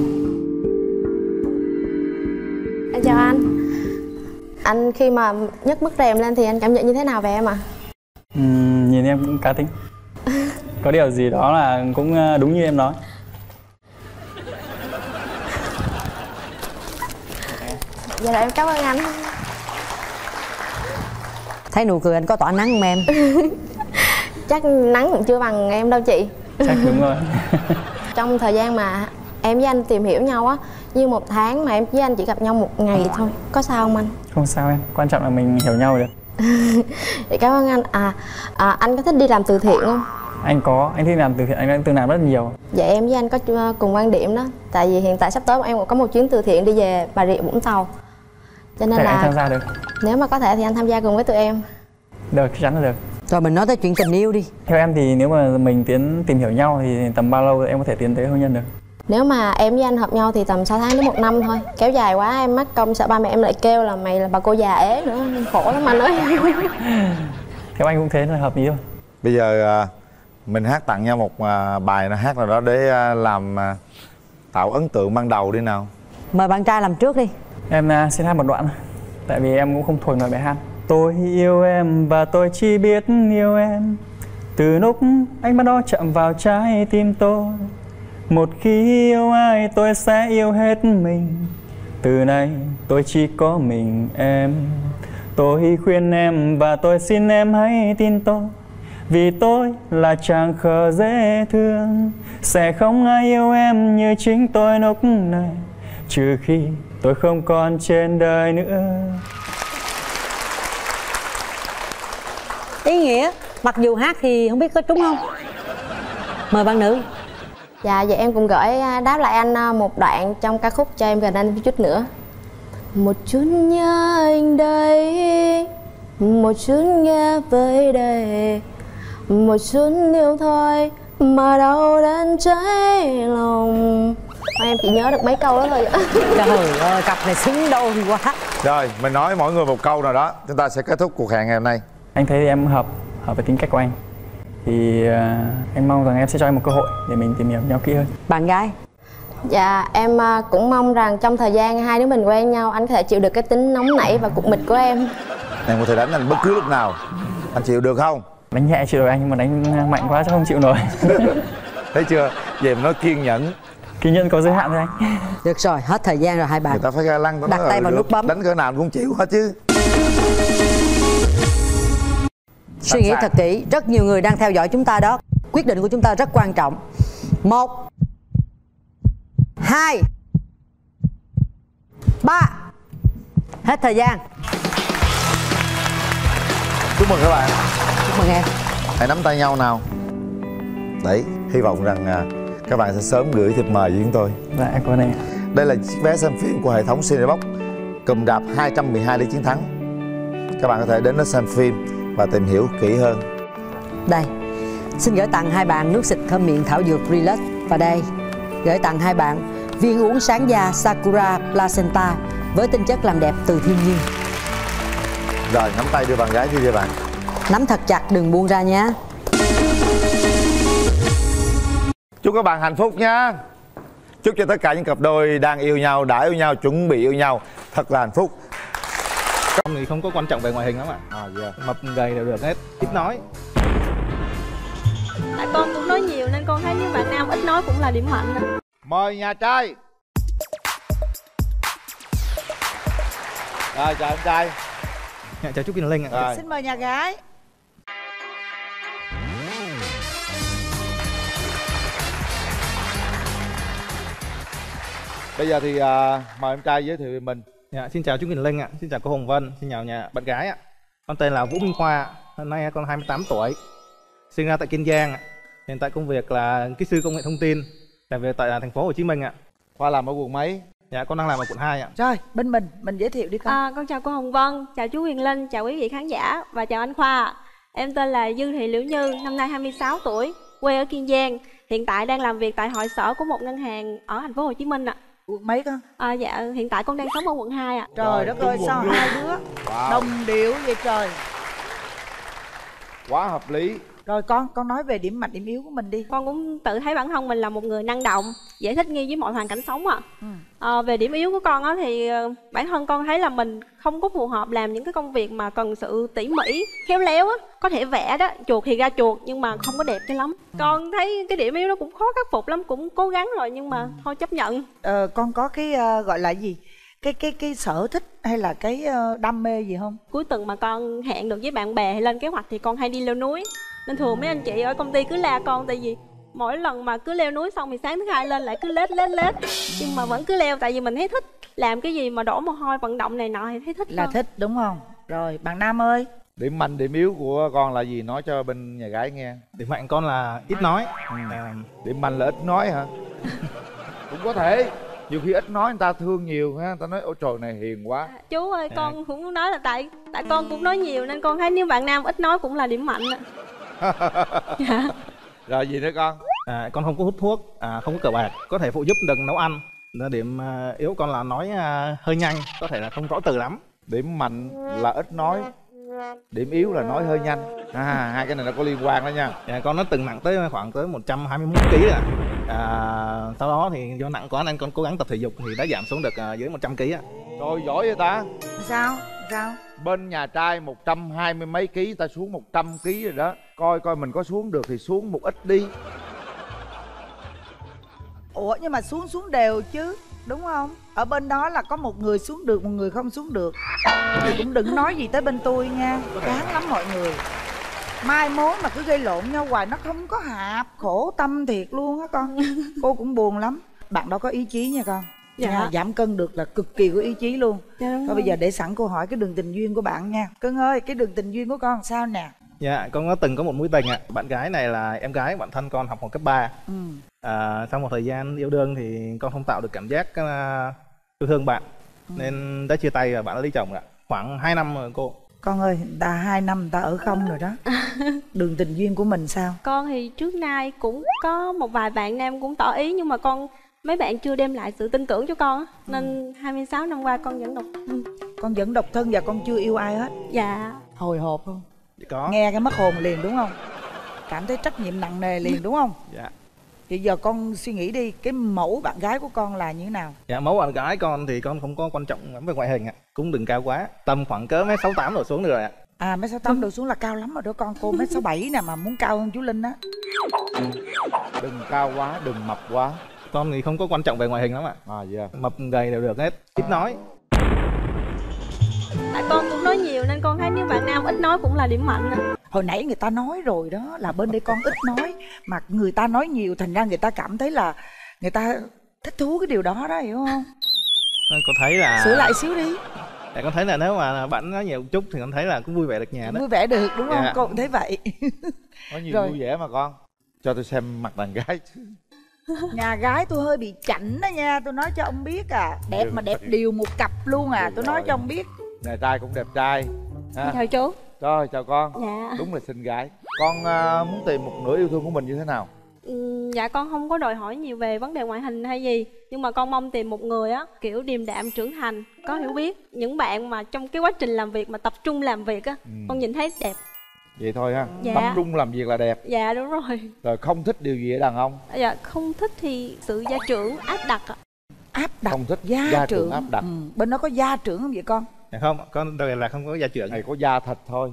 Em chào anh. Anh khi mà nhấc bức rèm lên thì anh cảm nhận như thế nào về em ạ? À? Uhm, nhìn em cũng cá tính. Có điều gì đó là cũng đúng như em nói. Dạ rồi em cảm ơn anh. Thấy nụ cười anh có tỏa nắng không em? Chắc nắng cũng chưa bằng em đâu chị. Chắc đúng rồi. Trong thời gian mà em với anh tìm hiểu nhau á, như một tháng mà em với anh chỉ gặp nhau một ngày thôi, có sao không anh? Không sao em, quan trọng là mình hiểu nhau được. Thì cảm ơn anh. À, à anh có thích đi làm từ thiện không? Anh có, anh thích làm từ thiện, anh đã từng làm rất nhiều. Dạ em với anh có cùng quan điểm đó. Tại vì hiện tại sắp tới em cũng có một chuyến từ thiện đi về Bà Rịa Vũng Tàu. Cho nên Để là anh tham gia được. Nếu mà có thể thì anh tham gia cùng với tụi em. Được, chắc chắn là được. Rồi mình nói tới chuyện tình yêu đi. Theo em thì nếu mà mình tiến tìm hiểu nhau thì tầm bao lâu em có thể tiến tới hôn nhân được? Nếu mà em với anh hợp nhau thì tầm sáu tháng đến một năm thôi. Kéo dài quá em mắc công sợ ba mẹ em lại kêu là mày là bà cô già ế nữa. Khổ lắm anh ơi. Theo anh cũng thế là hợp lý thôi. Bây giờ mình hát tặng nhau một bài nào hát nào đó để làm tạo ấn tượng ban đầu đi nào. Mời bạn trai làm trước đi. Em xin hát một đoạn. Tại vì em cũng không thuộc nổi bài hát. Tôi yêu em và tôi chỉ biết yêu em. Từ lúc ánh mắt đó chạm vào trái tim tôi. Một khi yêu ai tôi sẽ yêu hết mình. Từ nay tôi chỉ có mình em. Tôi khuyên em và tôi xin em hãy tin tôi. Vì tôi là chàng khờ dễ thương. Sẽ không ai yêu em như chính tôi lúc này. Trừ khi tôi không còn trên đời nữa. Ý nghĩa mặc dù hát thì không biết có trúng không? Mời bạn nữ. Dạ, vậy em cũng gửi đáp lại anh một đoạn trong ca khúc cho em gần anh một chút nữa. Một chút nhớ anh đây, một chút nghe với đây, một chút yêu thôi mà đau đớn cháy lòng. Em chỉ nhớ được mấy câu đó thôi. Trời ơi, cặp này xứng đôi quá. Rồi, mình nói mỗi người một câu nào đó, chúng ta sẽ kết thúc cuộc hẹn ngày hôm nay. Anh thấy em hợp, hợp với tính cách của anh. Thì uh, anh mong rằng em sẽ cho em một cơ hội để mình tìm hiểu nhau kỹ hơn. Bạn gái. Dạ, em cũng mong rằng trong thời gian hai đứa mình quen nhau, anh có thể chịu được cái tính nóng nảy và cục mịch của em. Em có thể đánh anh bất cứ lúc nào. Anh chịu được không? Đánh nhẹ chịu được anh, nhưng mà đánh mạnh quá chắc không chịu nổi. Thấy chưa? Về mà nói kiên nhẫn. Kiên nhẫn có giới hạn thôi anh. Được rồi, hết thời gian rồi hai bạn. Người ta phải ga lăng, đặt tay vào nút bấm. Đánh cỡ nào cũng chịu hết chứ. Suy nghĩ thật kỹ, rất nhiều người đang theo dõi chúng ta đó. Quyết định của chúng ta rất quan trọng. Một, hai, ba. Hết thời gian. Chúc mừng các bạn. Chúc mừng em. Hãy nắm tay nhau nào. Đấy, hy vọng rằng à, các bạn sẽ sớm gửi thiệp mời với chúng tôi. Dạ, em có đây. Đây là chiếc vé xem phim của hệ thống Cinebox, cụm rạp hai trăm mười hai Lý Chiến Thắng. Các bạn có thể đến đó xem phim và tìm hiểu kỹ hơn. Đây, xin gửi tặng hai bạn nước xịt thơm miệng thảo dược Relax. Và đây, gửi tặng hai bạn viên uống sáng da Sakura Placenta với tinh chất làm đẹp từ thiên nhiên. Rồi, nắm tay đưa bạn gái đi đưa bạn. Nắm thật chặt, đừng buông ra nhé. Chúc các bạn hạnh phúc nha. Chúc cho tất cả những cặp đôi đang yêu nhau, đã yêu nhau, chuẩn bị yêu nhau thật là hạnh phúc. Con thì không có quan trọng về ngoại hình lắm ạ. À, yeah. Mập gầy đều được hết, ít nói. Tại con cũng nói nhiều nên con thấy những bạn nam ít nói cũng là điểm mạnh. Mời nhà trai. Rồi, chào em trai. Dạ, chào chú Kiên Linh ạ. Xin mời nhà gái. Bây giờ thì uh, mời em trai giới thiệu về mình. Dạ, xin chào chú Kiên Linh ạ, xin chào cô Hồng Vân, xin chào nhà bạn gái ạ. Con tên là Vũ Minh Khoa, hôm nay con hai mươi tám tuổi, sinh ra tại Kiên Giang ạ. Hiện tại công việc là kỹ sư công nghệ thông tin, làm việc tại thành phố Hồ Chí Minh ạ. Khoa làm ở quận mấy? Dạ, con đang làm ở quận hai ạ. Rồi, bên mình, mình giới thiệu đi con. À, con chào cô Hồng Vân, chào chú Huyền Linh, chào quý vị khán giả và chào anh Khoa. Em tên là Dư Thị Liễu Như, năm nay hai mươi sáu tuổi, quê ở Kiên Giang. Hiện tại đang làm việc tại hội sở của một ngân hàng ở thành phố Hồ Chí Minh ạ. Quận mấy con? À, dạ, hiện tại con đang sống ở quận hai ạ. Trời rồi, đất ơi, sao hai đứa wow. đồng điệu vậy trời. Quá hợp lý. Rồi con, con nói về điểm mạnh, điểm yếu của mình đi. Con cũng tự thấy bản thân mình là một người năng động, dễ thích nghi với mọi hoàn cảnh sống ạ. Ừ. À, về điểm yếu của con á thì bản thân con thấy là mình không có phù hợp làm những cái công việc mà cần sự tỉ mỉ, khéo léo á. Có thể vẽ đó, chuột thì ra chuột nhưng mà không có đẹp cho lắm. Ừ. Con thấy cái điểm yếu đó cũng khó khắc phục lắm, cũng cố gắng rồi nhưng mà ừ. thôi chấp nhận. Ờ, con có cái uh, gọi là gì? Cái cái cái sở thích hay là cái uh, đam mê gì không? Cuối tuần mà con hẹn được với bạn bè hay lên kế hoạch thì con hay đi leo núi. Nên thường mấy anh chị ở công ty cứ la con tại vì mỗi lần mà cứ leo núi xong thì sáng thứ hai lên lại cứ lết lết lết. Nhưng mà vẫn cứ leo tại vì mình thấy thích. Làm cái gì mà đổ mồ hôi vận động này nọ thì thấy thích. Là hơn. thích đúng không? Rồi bạn Nam ơi. Điểm mạnh, điểm yếu của con là gì? Nói cho bên nhà gái nghe. Điểm mạnh con là ít nói. Ừ. À, điểm mạnh là ít nói hả? Cũng có thể. Nhiều khi ít nói người ta thương nhiều ha, người ta nói ôi trời này hiền quá. À, chú ơi con à. cũng muốn nói là tại tại con cũng nói nhiều nên con thấy nếu bạn nam ít nói cũng là điểm mạnh ạ. Dạ. Rồi gì nữa con? À, con không có hút thuốc, à, không có cờ bạc, có thể phụ giúp được nấu ăn. Điểm uh, yếu con là nói uh, hơi nhanh, có thể là không rõ từ lắm. Điểm mạnh là ít nói, điểm yếu là nói hơi nhanh. À, hai cái này nó có liên quan đó nha. À, con nó từng nặng tới khoảng tới một trăm hai mươi mốt ki lô gam à. À, sau đó thì do nặng quá nên con cố gắng tập thể dục thì đã giảm xuống được uh, dưới một trăm ki lô gam. Rồi giỏi vậy ta. Sao? Sao? Bên nhà trai một trăm hai mươi mấy ký, ta xuống một trăm ký rồi đó. Coi coi mình có xuống được thì xuống một ít đi. Ủa nhưng mà xuống xuống đều chứ, đúng không? Ở bên đó là có một người xuống được, một người không xuống được. Thì cũng đừng nói gì tới bên tôi nha. Chán lắm mọi người. Mai mối mà cứ gây lộn nhau hoài nó không có hạp. Khổ tâm thiệt luôn á con. Cô cũng buồn lắm. Bạn đó có ý chí nha con. Dạ. Nha, giảm cân được là cực kỳ có ý chí luôn. Dạ, thôi bây giờ để sẵn câu hỏi cái đường tình duyên của bạn nha. Cưng ơi, cái đường tình duyên của con sao nè? Dạ, con có từng có một mối tình ạ. Bạn gái này là em gái bạn thân con học hồi cấp ba. Ừ. À, sau một thời gian yêu đương thì con không tạo được cảm giác uh, yêu thương bạn, ừ. nên đã chia tay và bạn đã lấy chồng ạ. Khoảng hai năm rồi cô. Con ơi, người ta hai năm người ta ở không rồi đó. Đường tình duyên của mình sao? Con thì trước nay cũng có một vài bạn nam cũng tỏ ý, nhưng mà con mấy bạn chưa đem lại sự tin tưởng cho con á, nên hai mươi sáu năm qua con vẫn độc thân. Con vẫn độc thân và con chưa yêu ai hết? Dạ. Hồi hộp không? Có. Nghe cái mất hồn liền đúng không? Cảm thấy trách nhiệm nặng nề liền đúng không? Dạ. Thì giờ con suy nghĩ đi, cái mẫu bạn gái của con là như thế nào? Dạ, mẫu bạn gái con thì con không có quan trọng lắm về ngoại hình ạ. Cũng đừng cao quá, tầm khoảng cỡ mét sáu tám đổ xuống được rồi ạ. À, mét sáu tám đổ xuống là cao lắm rồi đó con. Cô mét sáu bảy nè mà muốn cao hơn chú Linh á. Đừng cao quá, đừng mập quá. Con thì không có quan trọng về ngoại hình lắm ạ. À, yeah. Mập gầy đều được hết, ít nói. Tại con cũng nói nhiều nên con thấy nếu bạn nam ít nói cũng là điểm mạnh đó. Hồi nãy người ta nói rồi đó, là bên đây con ít nói, mà người ta nói nhiều thành ra người ta cảm thấy là người ta thích thú cái điều đó đó, hiểu không? Con thấy là sửa lại xíu đi. Dạ, con thấy là nếu mà bạn nói nhiều một chút thì con thấy là cũng vui vẻ được nhà đó. Vui vẻ được đúng không? Dạ. Con cũng thấy vậy. Có nhiều Rồi. vui vẻ mà con. Cho tôi xem mặt đàn gái. Nhà gái tôi hơi bị chảnh đó nha, tôi nói cho ông biết à. Đẹp mà đẹp điều một cặp luôn à, tôi nói cho ông biết. Nhà trai cũng đẹp trai ha. Chào chú. Rồi, chào con. Dạ. Đúng là xinh gái. Con uh, muốn tìm một nửa yêu thương của mình như thế nào? Ừ, dạ con không có đòi hỏi nhiều về vấn đề ngoại hình hay gì, nhưng mà con mong tìm một người á kiểu điềm đạm trưởng thành, có hiểu biết. Những bạn mà trong cái quá trình làm việc mà tập trung làm việc á, ừ. con nhìn thấy đẹp. Vậy thôi ha. Dạ. Tập trung làm việc là đẹp. Dạ đúng rồi. Rồi không thích điều gì ở đàn ông? Dạ không thích thì sự gia trưởng áp đặt ạ. Áp đặt. Không thích gia, gia trưởng trưởng áp đặt. Ừ. Bên đó có gia trưởng không vậy con? Dạ không, con đây là không có gia trưởng. Này có da thịt thôi.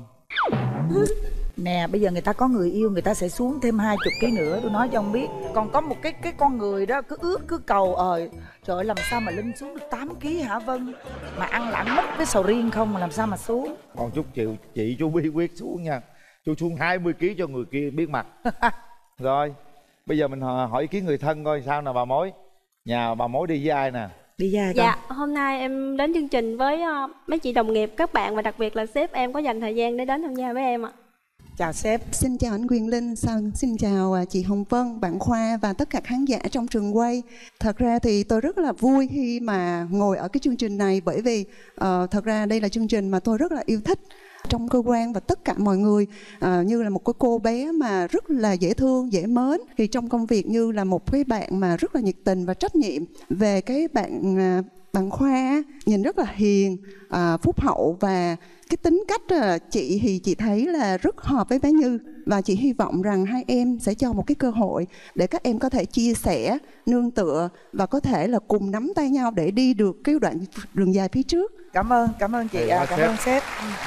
Nè, bây giờ người ta có người yêu, người ta sẽ xuống thêm hai chục ký nữa, tôi nói cho ông biết. Còn có một cái cái con người đó cứ ước cứ cầu ờ trời ơi, làm sao mà Linh xuống được tám ký hả Vân? Mà ăn lãng mất với sầu riêng không mà làm sao mà xuống? Còn chút chịu chị chú bí quyết xuống nha. Chú xuống hai mươi ký cho người kia biết mặt. Rồi, bây giờ mình hỏi ý kiến người thân coi sao nè bà mối. Nhà bà mối đi với ai nè? Đi với ai con? Dạ, hôm nay em đến chương trình với uh, mấy chị đồng nghiệp, các bạn và đặc biệt là sếp em có dành thời gian để đến tham gia với em ạ. Chào sếp. Xin chào anh Quyền Linh, xin chào chị Hồng Vân, bạn Khoa và tất cả khán giả trong trường quay. Thật ra thì tôi rất là vui khi mà ngồi ở cái chương trình này, bởi vì uh, thật ra đây là chương trình mà tôi rất là yêu thích. Trong cơ quan và tất cả mọi người uh, như là một cái cô bé mà rất là dễ thương, dễ mến. Thì trong công việc như là một cái bạn mà rất là nhiệt tình và trách nhiệm. Về cái bạn uh, bạn Khoa nhìn rất là hiền, uh, phúc hậu và cái tính cách uh, chị thì chị thấy là rất hợp với bé Như. Và chị hy vọng rằng hai em sẽ cho một cái cơ hội để các em có thể chia sẻ, nương tựa và có thể là cùng nắm tay nhau để đi được cái đoạn đường dài phía trước. Cảm ơn, cảm ơn chị, Thì, à, cảm sếp. ơn sếp.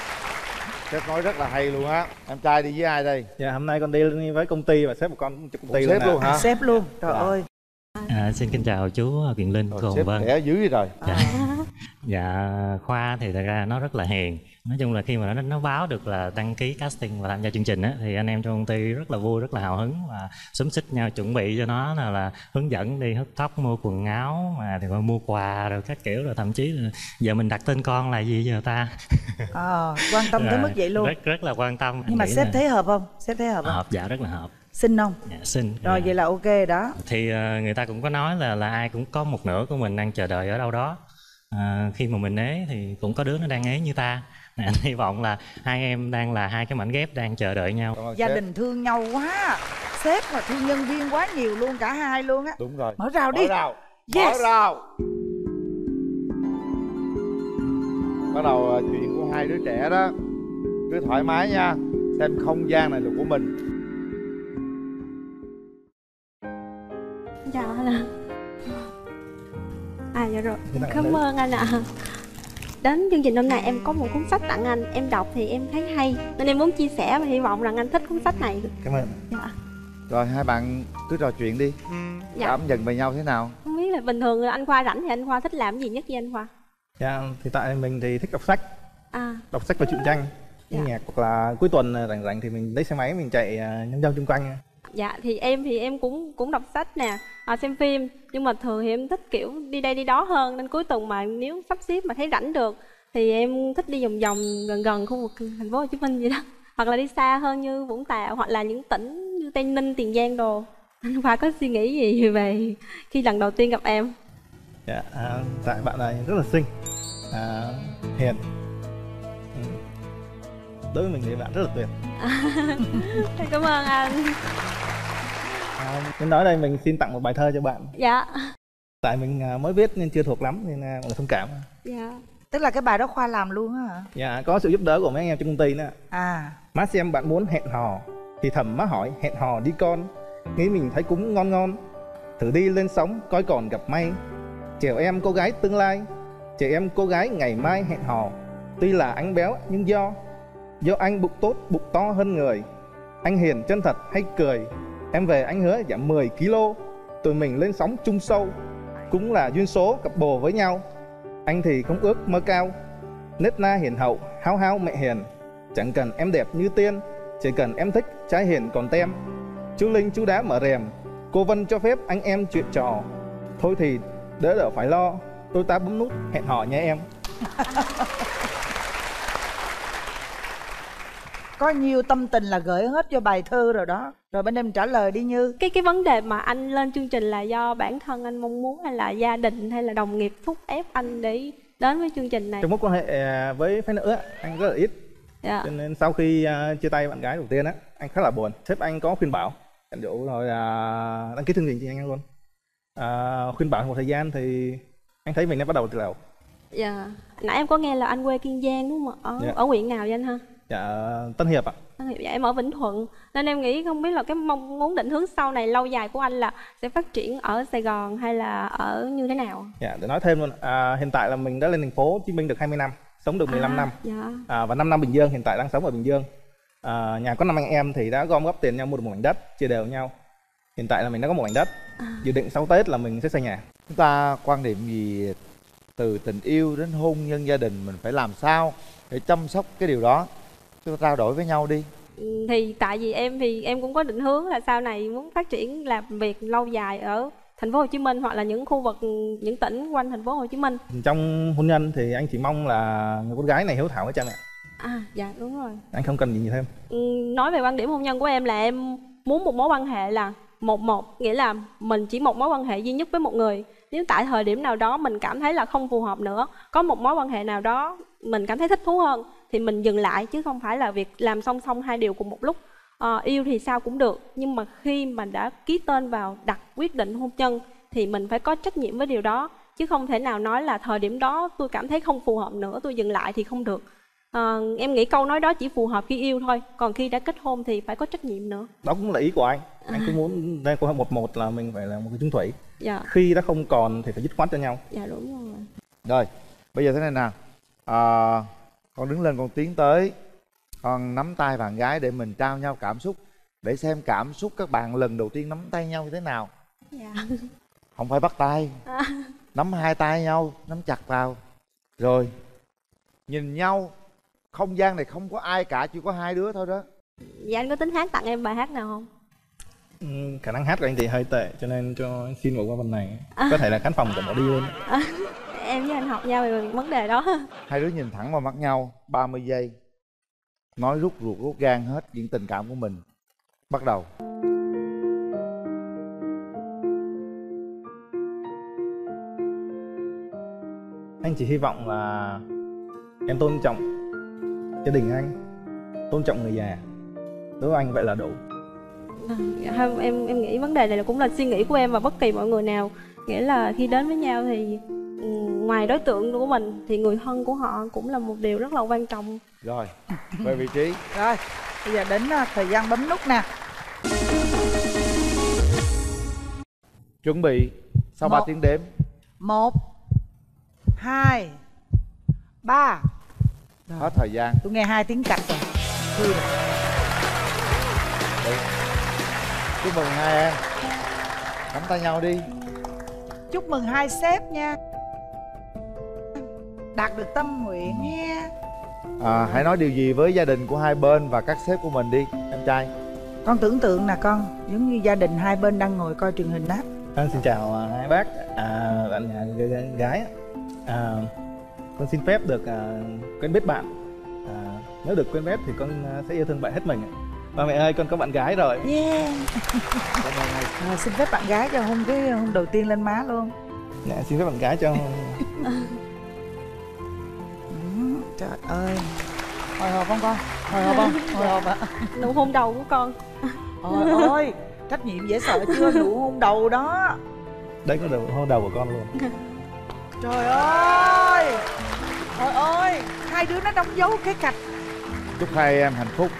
Sếp nói rất là hay luôn á. Em trai đi với ai đây? Dạ, hôm nay con đi với công ty và sếp một con công ty Ủa, sếp luôn, nè. hả? Sếp luôn, trời Dạ. ơi. À, xin kính chào chú Quyền Linh, cô Hồng Sếp Vân. khỏe dữ vậy rồi. Dạ. Dạ, Khoa thì thật ra nó rất là hiền. Nói chung là khi mà nó nó báo được là đăng ký casting và tham gia chương trình á, thì anh em trong công ty rất là vui, rất là hào hứng và xúm xít nhau chuẩn bị cho nó là, là hướng dẫn đi hớt tóc, mua quần áo mà thì còn mua quà rồi các kiểu, rồi thậm chí là giờ mình đặt tên con là gì giờ ta. À, quan tâm tới mức vậy luôn. Rất rất là quan tâm. Nhưng mà Anh nghĩ sếp là thấy hợp không? Sếp thấy hợp không? hợp, dạ rất là hợp. Xinh không? Dạ, xinh. Rồi Dạ. vậy là ok đó. Thì uh, người ta cũng có nói là là ai cũng có một nửa của mình đang chờ đợi ở đâu đó. Uh, khi mà mình ế thì cũng có đứa nó đang ế như ta. Anh hy vọng là hai em đang là hai cái mảnh ghép đang chờ đợi nhau. Gia đình thương nhau quá. Sếp mà thương nhân viên quá nhiều luôn, cả hai luôn á. Đúng rồi. Mở rào đi. Mở rào. Yes. Mở rào. Bắt đầu chuyện của hai đứa trẻ đó. Cứ thoải mái nha. Xem không gian này là của mình. Chào anh ạ. À dạ rồi, Dạ, cảm đấy. ơn anh ạ. Đến chương trình hôm nay em có một cuốn sách tặng anh, em đọc thì em thấy hay nên em muốn chia sẻ và hy vọng rằng anh thích cuốn sách này. Cảm ơn. Dạ. Rồi hai bạn cứ trò chuyện đi. Dạ. Cảm nhận về nhau thế nào? Không biết là bình thường anh Khoa rảnh thì anh Khoa thích làm gì nhất với anh Khoa? Dạ, thì tại mình thì thích đọc sách. À. Đọc sách và truyện tranh, nghe Dạ. nhạc, hoặc là cuối tuần rảnh rảnh thì mình lấy xe máy mình chạy uh, nhân dân chung quanh. Dạ thì em thì em cũng cũng đọc sách nè, à, xem phim, nhưng mà thường thì em thích kiểu đi đây đi đó hơn, nên cuối tuần mà nếu sắp xếp mà thấy rảnh được thì em thích đi vòng vòng gần gần khu vực thành phố Hồ Chí Minh vậy đó. hoặc là đi xa hơn như Vũng Tàu hoặc là những tỉnh như Tây Ninh, Tiền Giang đồ. Anh Khoa có suy nghĩ gì về khi lần đầu tiên gặp em? Dạ, à, tại bạn này rất là xinh, à, hiền. Ừ. Đối với mình thì bạn rất là tuyệt. Cảm ơn anh. À, nên nói đây mình xin tặng một bài thơ cho bạn. Dạ. Tại mình à, mới viết nên chưa thuộc lắm nên à, mọi người thông cảm. Dạ. Tức là cái bài đó Khoa làm luôn á hả? Dạ, có sự giúp đỡ của mấy anh em trong công ty nữa. À. Má xem bạn muốn hẹn hò thì thầm má hỏi hẹn hò đi con. Nghĩ mình thấy cũng ngon ngon. Thử đi lên sóng coi còn gặp may. Chèo em cô gái tương lai, chèo em cô gái ngày mai hẹn hò. Tuy là anh béo nhưng do Do anh bụng tốt, bụng to hơn người. Anh hiền chân thật hay cười. Em về anh hứa giảm mười ki lô. Tụi mình lên sóng chung sâu. Cũng là duyên số cặp bồ với nhau. Anh thì không ước mơ cao. Nết na hiền hậu, háo háo mẹ hiền. Chẳng cần em đẹp như tiên, chỉ cần em thích trai hiền còn tem. Chú Linh chú đá mở rèm, cô Vân cho phép anh em chuyện trò. Thôi thì đỡ đỡ phải lo, tôi ta bấm nút hẹn hò nha em. Có nhiều tâm tình là gửi hết cho bài thơ rồi đó. Rồi bên em trả lời đi Như. Cái cái vấn đề mà anh lên chương trình là do bản thân anh mong muốn hay là gia đình hay là đồng nghiệp thúc ép anh để đến với chương trình này? Trong mối quan hệ với phái nữ anh rất là ít. Dạ. Cho nên sau khi uh, chia tay bạn gái đầu tiên á, anh khá là buồn. Sếp anh có khuyên bảo, anh dụ rồi uh, đăng ký chương trình cho anh luôn. Uh, khuyên bảo một thời gian thì anh thấy mình đã bắt đầu từ đầu. Dạ. Nãy em có nghe là anh quê Kiên Giang đúng không ạ? Ở, dạ. ở huyện nào vậy anh ha? Dạ, Tân Hiệp ạ. Tân Hiệp. Dạ, em ở Vĩnh Thuận. Nên em nghĩ không biết là cái mong muốn định hướng sau này lâu dài của anh là sẽ phát triển ở Sài Gòn hay là ở như thế nào? Dạ, để nói thêm luôn. À, hiện tại là mình đã lên thành phố Hồ Chí Minh được hai mươi năm, sống được mười lăm à, năm. Dạ. À, và năm năm Bình Dương, hiện tại đang sống ở Bình Dương. À, nhà có năm anh em thì đã gom góp tiền nhau mua được một mảnh đất, chia đều nhau. Hiện tại là mình đã có một mảnh đất. À. Dự định sau Tết là mình sẽ xây nhà. Chúng ta quan điểm gì từ tình yêu đến hôn nhân gia đình, mình phải làm sao để chăm sóc cái điều đó? Chúng ta trao đổi với nhau đi. Thì tại vì em thì em cũng có định hướng là sau này muốn phát triển làm việc lâu dài ở thành phố Hồ Chí Minh hoặc là những khu vực, những tỉnh quanh thành phố Hồ Chí Minh. Trong hôn nhân thì anh chỉ mong là người con gái này hiếu thảo với cha mẹ. À dạ đúng rồi. Anh không cần gì nhiều thêm. Nói về quan điểm hôn nhân của em là em muốn một mối quan hệ là một một, nghĩa là mình chỉ một mối quan hệ duy nhất với một người. Nếu tại thời điểm nào đó mình cảm thấy là không phù hợp nữa, có một mối quan hệ nào đó mình cảm thấy thích thú hơn thì mình dừng lại, chứ không phải là việc làm song song hai điều cùng một lúc. À, yêu thì sao cũng được, nhưng mà khi mà đã ký tên vào đặt quyết định hôn nhân thì mình phải có trách nhiệm với điều đó, chứ không thể nào nói là thời điểm đó tôi cảm thấy không phù hợp nữa tôi dừng lại thì không được. À, em nghĩ câu nói đó chỉ phù hợp khi yêu thôi, còn khi đã kết hôn thì phải có trách nhiệm nữa. Đó cũng là ý của anh. Anh cứ muốn đây câu một một là mình phải là một cái chung thủy. Dạ. Khi đã không còn thì phải dứt khoát cho nhau. Dạ đúng rồi. Rồi, bây giờ thế này nè, à, con đứng lên con tiến tới, con nắm tay bạn gái để mình trao nhau cảm xúc, để xem cảm xúc các bạn lần đầu tiên nắm tay nhau như thế nào. Dạ. Không phải bắt tay, à. nắm hai tay nhau, nắm chặt vào, rồi nhìn nhau. Không gian này không có ai cả, chỉ có hai đứa thôi đó. Dạ anh có tính hát tặng em bài hát nào không? Ừ, khả năng hát của anh thì hơi tệ, cho nên cho xin một qua phần này. À. Có thể là khán phòng của bỏ đi luôn. À, em với anh học nhau về vấn đề đó. Hai đứa nhìn thẳng vào mắt nhau ba mươi giây, nói rút ruột rút gan hết những tình cảm của mình. Bắt đầu. Anh chỉ hy vọng là em tôn trọng gia đình anh, tôn trọng người già. Đối với anh vậy là đủ. À, em em nghĩ vấn đề này là cũng là suy nghĩ của em và bất kỳ mọi người nào. Nghĩa là khi đến với nhau thì ngoài đối tượng của mình thì người thân của họ cũng là một điều rất là quan trọng. Rồi, về vị trí. Rồi, bây giờ đến thời gian bấm nút nè. Chuẩn bị sau ba tiếng đếm. Một, hai, ba. Rồi. Hết thời gian. Tôi nghe hai tiếng cạch rồi. Hư rồi. Được. Chúc mừng hai em. Nắm tay nhau đi. Chúc mừng hai sếp nha. Đạt được tâm nguyện nha. À, hãy nói điều gì với gia đình của hai bên và các sếp của mình đi, em trai. Con tưởng tượng nè con, giống như gia đình hai bên đang ngồi coi truyền hình đó. Anh xin chào hai bác, à, bạn nhà gái. À, con xin phép được uh, quen biết bạn à, nếu được quen biết thì con sẽ yêu thương bạn hết mình ạ. Ba mẹ ơi, con có bạn gái rồi. Yeah. À, xin phép bạn gái cho hôn cái hôn đầu tiên lên má luôn. Dạ, xin phép bạn gái cho. Ừ, trời ơi. Hồi hộp không con? Hồi hộp không? Hồi hộp ạ. Nụ hôn đầu của con. Trời ơi, trách nhiệm dễ sợ chưa, nụ hôn đầu đó. Đây có nụ hôn đầu của con luôn. Trời ơi. Trời ơi, hai đứa nó đóng dấu cái cạch. Chúc hai em hạnh phúc.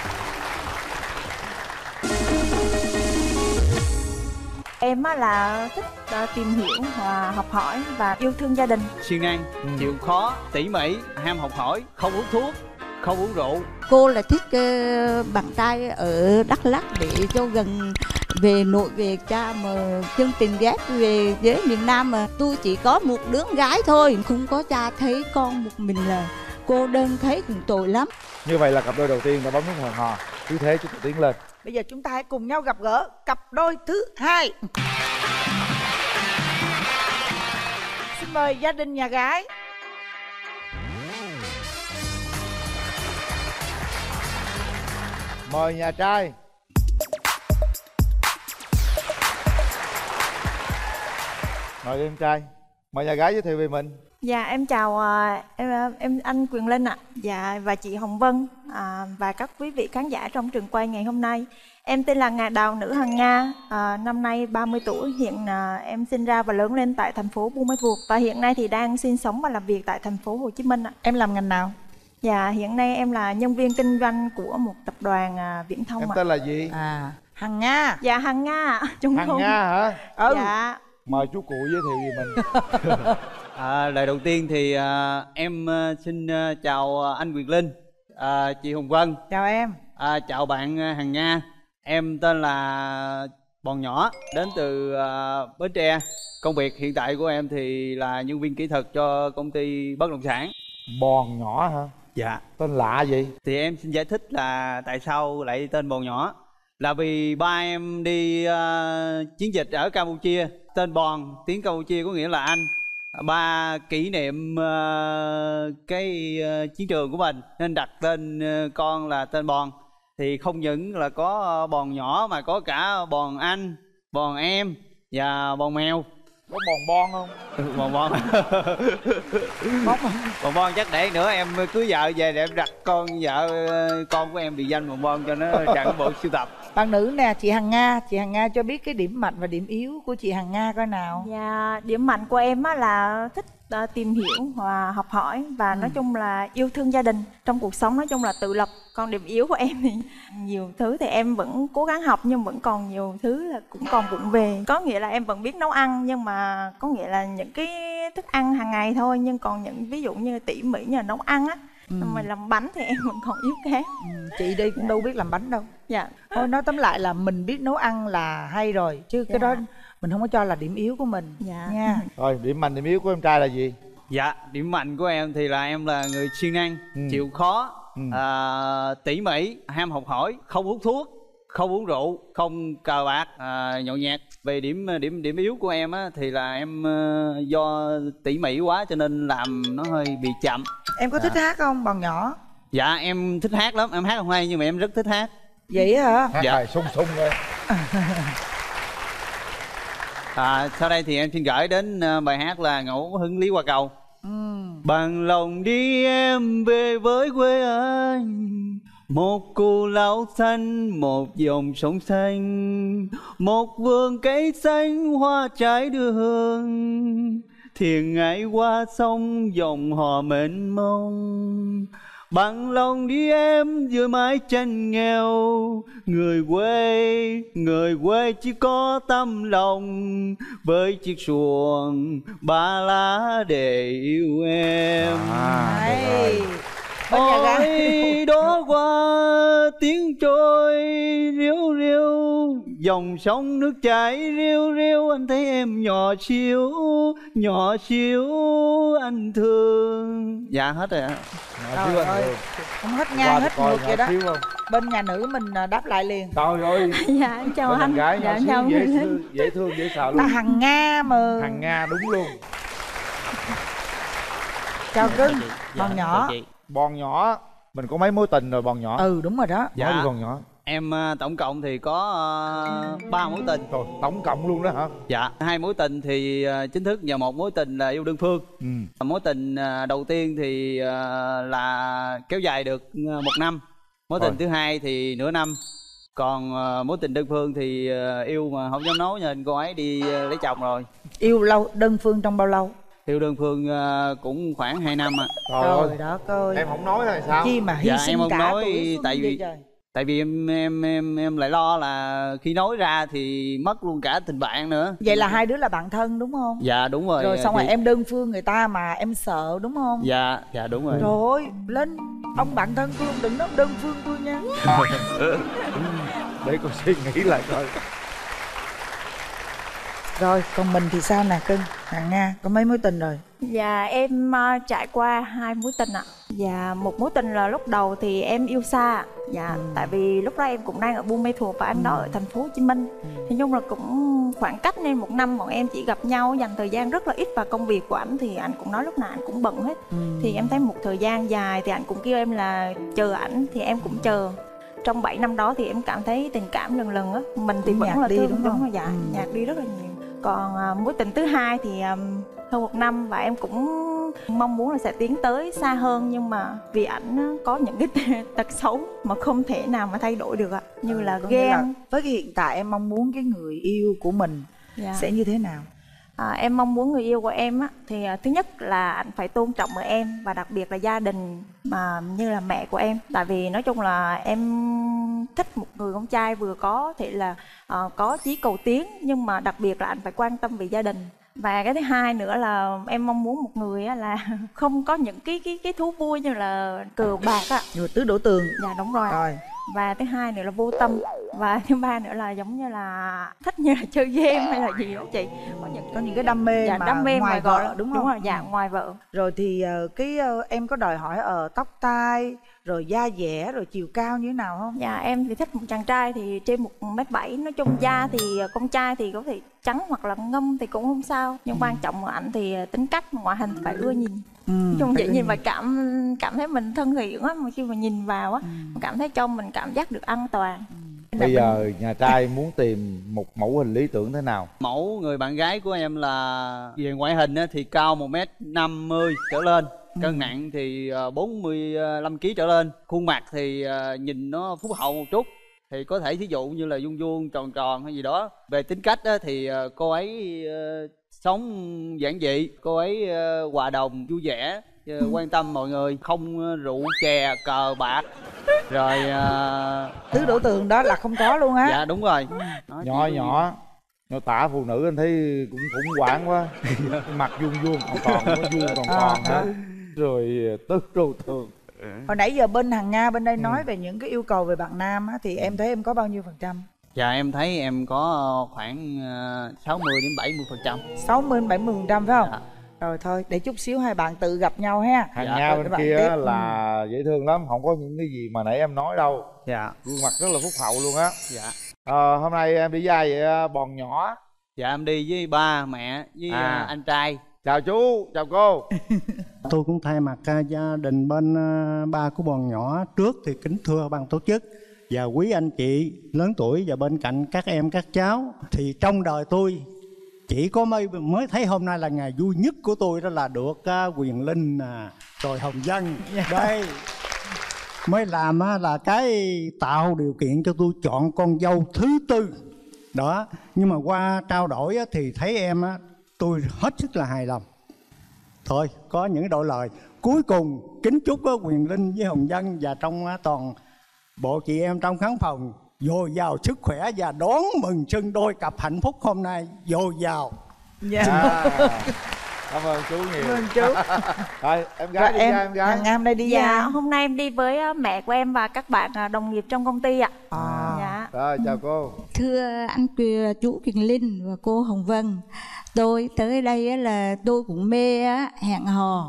Em á là thích uh, tìm hiểu và học hỏi và yêu thương gia đình. Siêng năng, ừ. chịu khó, tỉ mỉ, ham học hỏi, không hút thuốc, không uống rượu. Cô là thích uh, bạn trai ở Đắk Lắk để cho gần về nội về cha, mà chương trình ghép về với miền Nam mà tôi chỉ có một đứa gái thôi, không có cha, thấy con một mình là cô đơn thấy cũng tội lắm. Như vậy là cặp đôi đầu tiên đã bấm nút hẹn hò. Cứ thế chúng ta tiến lên. Bây giờ chúng ta hãy cùng nhau gặp gỡ cặp đôi thứ hai. Xin mời gia đình nhà gái. Mời nhà trai. Mời em trai. Mời nhà gái giới thiệu về mình. Dạ em chào uh, em em anh Quyền Linh ạ. À. Dạ và chị Hồng Vân à, và các quý vị khán giả trong trường quay ngày hôm nay. Em tên là Ngà Đào nữ Hằng Nga, à, năm nay ba mươi tuổi. Hiện à, em sinh ra và lớn lên tại thành phố Buôn Ma Thuột và hiện nay thì đang sinh sống và làm việc tại thành phố Hồ Chí Minh ạ. Em làm ngành nào? Dạ hiện nay em là nhân viên kinh doanh của một tập đoàn à, viễn thông. Em ạ. tên là gì? À Hằng Nga. Dạ Hằng Nga. Hằng không... Nga hả? Ừ. Dạ. Mời chú cụ giới thiệu về mình. À, lời đầu tiên thì à, em à, xin à, chào anh Quyền Linh, à, chị Hồng Vân. Chào em. À, chào bạn à, Hằng Nga. Em tên là Bòn Nhỏ, đến từ à, Bến Tre. Công việc hiện tại của em thì là nhân viên kỹ thuật cho công ty bất động sản. Bòn Nhỏ hả? Dạ. Tên lạ gì? Thì em xin giải thích là tại sao lại tên Bòn Nhỏ. Là vì ba em đi uh, chiến dịch ở Campuchia. Tên Bòn, tiếng Campuchia có nghĩa là anh. Ba kỷ niệm uh, cái uh, chiến trường của mình nên đặt tên uh, con là tên Bòn. Thì không những là có uh, Bòn Nhỏ mà có cả Bòn Anh, Bòn Em và Bòn Mèo. Có Bòn Bon không? Ừ, Bòn Bon. Bòn Bon chắc để nữa em cưới vợ về để em đặt con vợ con của em bị danh Bòn Bon cho nó sẵn bộ sưu tập. Bạn nữ nè, chị Hằng Nga, chị Hằng Nga cho biết cái điểm mạnh và điểm yếu của chị Hằng Nga coi nào. Dạ, điểm mạnh của em á là thích uh, tìm hiểu và học hỏi và ừ. nói chung là yêu thương gia đình. Trong cuộc sống nói chung là tự lập. Còn điểm yếu của em thì nhiều thứ thì em vẫn cố gắng học nhưng vẫn còn nhiều thứ là cũng còn vụng về. Có nghĩa là em vẫn biết nấu ăn nhưng mà có nghĩa là những cái thức ăn hàng ngày thôi, nhưng còn những ví dụ như tỉ mỉ như là nấu ăn á, ừ. mà làm bánh thì em vẫn còn yếu kém. Ừ, chị đây cũng đâu biết làm bánh đâu. Dạ. Thôi nói tóm lại là mình biết nấu ăn là hay rồi chứ cái dạ. đó mình không có cho là điểm yếu của mình. Dạ. Nha. Rồi điểm mạnh điểm yếu của em trai là gì? Dạ, điểm mạnh của em thì là em là người siêng năng, ừ. chịu khó, ừ. à, tỉ mỉ, ham học hỏi, không hút thuốc, không uống rượu, không cờ bạc, à, nhậu nhẹt. Về điểm điểm điểm yếu của em á thì là em uh, do tỉ mỉ quá cho nên làm nó hơi bị chậm. Em có thích à. hát không, Bòn Nhỏ? Dạ em thích hát lắm, em hát không hay nhưng mà em rất thích hát. Vậy hả? Hát dạ. Bài sung sung thôi. À, sau đây thì em xin gửi đến uh, bài hát là Ngẫu Hứng Lý Qua Cầu. Ừ. Bằng lòng đi em về với quê anh, một cù lao xanh, một dòng sông xanh, một vườn cây xanh hoa trái đưa hương, thuyền ngải qua sông dòng hò mênh mông. Bằng lòng đi em dưới mái tranh nghèo, người quê, người quê chỉ có tâm lòng, với chiếc xuồng ba lá để yêu em. À, ôi đó qua tiếng trôi riu riu, dòng sông nước chảy riu riu, anh thấy em nhỏ xíu, nhỏ xíu anh thương. Dạ hết rồi ạ. Trời ơi, không hết ngang hết ngược vậy đó. Bên nhà nữ mình đáp lại liền. Trời ơi. Dạ em chào anh. Gái dạ, nhỏ xíu dễ thương, dễ thương dễ sợ luôn. Là Hằng Nga mà. Hằng Nga đúng luôn. Chào cưng. Bòn Nhỏ. Bòn Nhỏ Mình có mấy mối tình rồi Bòn Nhỏ? Ừ đúng rồi đó. Dạ. Nói đi Bòn Nhỏ. Em uh, tổng cộng thì có uh, ba mối tình. Rồi, tổng cộng luôn đó hả? Dạ. Hai mối tình thì uh, chính thức và một mối tình là yêu đơn phương. Ừ. Mối tình uh, đầu tiên thì uh, là kéo dài được uh, một năm. Mối tình Rồi. thứ hai thì nửa năm. Còn uh, mối tình đơn phương thì uh, yêu mà không dám nói nên cô ấy đi uh, lấy chồng rồi. Yêu lâu đơn phương trong bao lâu? Yêu đơn phương uh, cũng khoảng hai năm ạ. À. Trời đất ơi. Em không nói là sao? Chi mà hy dạ, sinh em không cả nói tuổi tại vì trời. tại vì em em em em lại lo là khi nói ra thì mất luôn cả tình bạn nữa. Vậy là hai đứa là bạn thân đúng không? Dạ đúng rồi. Rồi xong thì... rồi em đơn phương người ta mà em sợ đúng không? Dạ dạ đúng rồi. Trời ơi, lên ông bạn thân tôi đừng nói đơn phương tôi nha. Để con suy nghĩ lại coi. Rồi còn mình thì sao nè cưng? Hằng Nga có mấy mối tình rồi? Dạ em uh, trải qua hai mối tình ạ. Dạ một mối tình là lúc đầu thì em yêu xa. Dạ ừ. Tại vì lúc đó em cũng đang ở Buôn Mê Thuột và anh ừ. đó ở thành phố Hồ Chí Minh. Ừ. Thì chung là cũng khoảng cách nên một năm bọn em chỉ gặp nhau dành thời gian rất là ít, và công việc của anh thì anh cũng nói lúc nào anh cũng bận hết. Ừ. Thì em thấy một thời gian dài thì anh cũng kêu em là chờ ảnh thì em cũng chờ. Trong bảy năm đó thì em cảm thấy tình cảm lần lần á mình thì vẫn nhạt là đi, thương đúng đúng không? rồi. Dạ ừ. nhạt đi rất là nhiều. Còn uh, mối tình thứ hai thì um, hơn một năm và em cũng mong muốn là sẽ tiến tới xa hơn, nhưng mà vì ảnh có những cái tật xấu mà không thể nào mà thay đổi được ạ. Như là Có ghen. nghĩa là với cái hiện tại em mong muốn cái người yêu của mình Dạ. sẽ như thế nào? À, em mong muốn người yêu của em á, thì uh, thứ nhất là anh phải tôn trọng ở em, và đặc biệt là gia đình mà như là mẹ của em. Tại vì nói chung là em thích một người con trai vừa có thể là uh, có chí cầu tiến, nhưng mà đặc biệt là anh phải quan tâm về gia đình. Và cái thứ hai nữa là em mong muốn một người á, là không có những cái cái cái thú vui như là cờ bạc á, rồi tứ đổ tường. Dạ đúng rồi. Rồi. Và thứ hai nữa là vô tâm, và thứ ba nữa là giống như là thích như là chơi game hay là gì đó chị. Có những có những cái đam mê dạ, mà đam mê ngoài vợ, vợ đúng không? Đúng rồi, dạ ngoài vợ. Rồi thì uh, cái uh, em có đòi hỏi ở tóc tai, rồi da dẻ, rồi chiều cao như thế nào không? Dạ em thì thích một chàng trai thì trên một mét bảy. Nói chung da thì con trai thì có thể trắng hoặc là ngâm thì cũng không sao, nhưng quan trọng là ảnh thì tính cách, ngoại hình phải ưa nhìn. Ừ, nói chung vậy nhìn và cảm cảm thấy mình thân thiện á, mà khi mà nhìn vào á, ừ. cảm thấy cho mình cảm giác được an toàn. Ừ. Bây giờ nhà trai muốn tìm một mẫu hình lý tưởng thế nào? Mẫu người bạn gái của em là về ngoại hình thì cao một mét năm mươi trở lên, cân ừ. nặng thì bốn mươi lăm ki lô gam trở lên, khuôn mặt thì nhìn nó phúc hậu một chút, thì có thể thí dụ như là vuông vuông tròn tròn hay gì đó. Về tính cách thì cô ấy sống giản dị, cô ấy hòa đồng vui vẻ, quan tâm mọi người, không rượu chè cờ bạc. Rồi tứ đổ tường đó là không có luôn á? Dạ đúng rồi. Đó, nhỏ nhỏ nhỏ tả phụ nữ anh thấy cũng khủng hoảng quá. Mặt vuông vuông còn còn nó vuông còn còn nữa. Rồi tứ đổ tường. Hồi nãy giờ bên Hằng Nga bên đây ừ. nói về những cái yêu cầu về bạn nam á, thì em thấy em có bao nhiêu phần trăm? Dạ em thấy em có khoảng sáu mươi đến bảy mươi phần trăm. sáu mươi đến bảy mươi phần trăm phải không? Dạ. Rồi thôi để chút xíu hai bạn tự gặp nhau ha. Hằng dạ. Nga bên kia tiếp. Là dễ thương lắm, không có những cái gì mà nãy em nói đâu. Dạ. Gương mặt rất là phúc hậu luôn á. Dạ. À, hôm nay em đi với vậy Bòn Nhỏ? Dạ em đi với ba mẹ với à. anh trai. Chào chú, chào cô. Tôi cũng thay mặt uh, gia đình bên uh, ba của Bòn Nhỏ trước thì kính thưa ban tổ chức và quý anh chị lớn tuổi và bên cạnh các em các cháu, thì trong đời tôi chỉ có mới mới thấy hôm nay là ngày vui nhất của tôi, đó là được uh, Quyền Linh à, rồi Hồng Vân đây mới làm uh, là cái tạo điều kiện cho tôi chọn con dâu thứ tư đó. Nhưng mà qua trao đổi uh, thì thấy em uh, tôi hết sức là hài lòng. Thôi có những đội lời cuối cùng kính chúc uh, Quyền Linh với Hồng Vân và trong uh, toàn bộ chị em trong khán phòng dồi dào sức khỏe và đón mừng xuân đôi cặp hạnh phúc hôm nay dồi dào. Dạ. À, cảm ơn chú nhiều. Cảm ơn chú. Rồi em gái đi em, ra em gái. Hằng Nga đây đi dạ, ra. Hôm nay em đi với mẹ của em và các bạn đồng nghiệp trong công ty ạ. À. Dạ. Rồi chào cô. Thưa anh chú Quyền Linh và cô Hồng Vân, tôi tới đây là tôi cũng mê hẹn hò,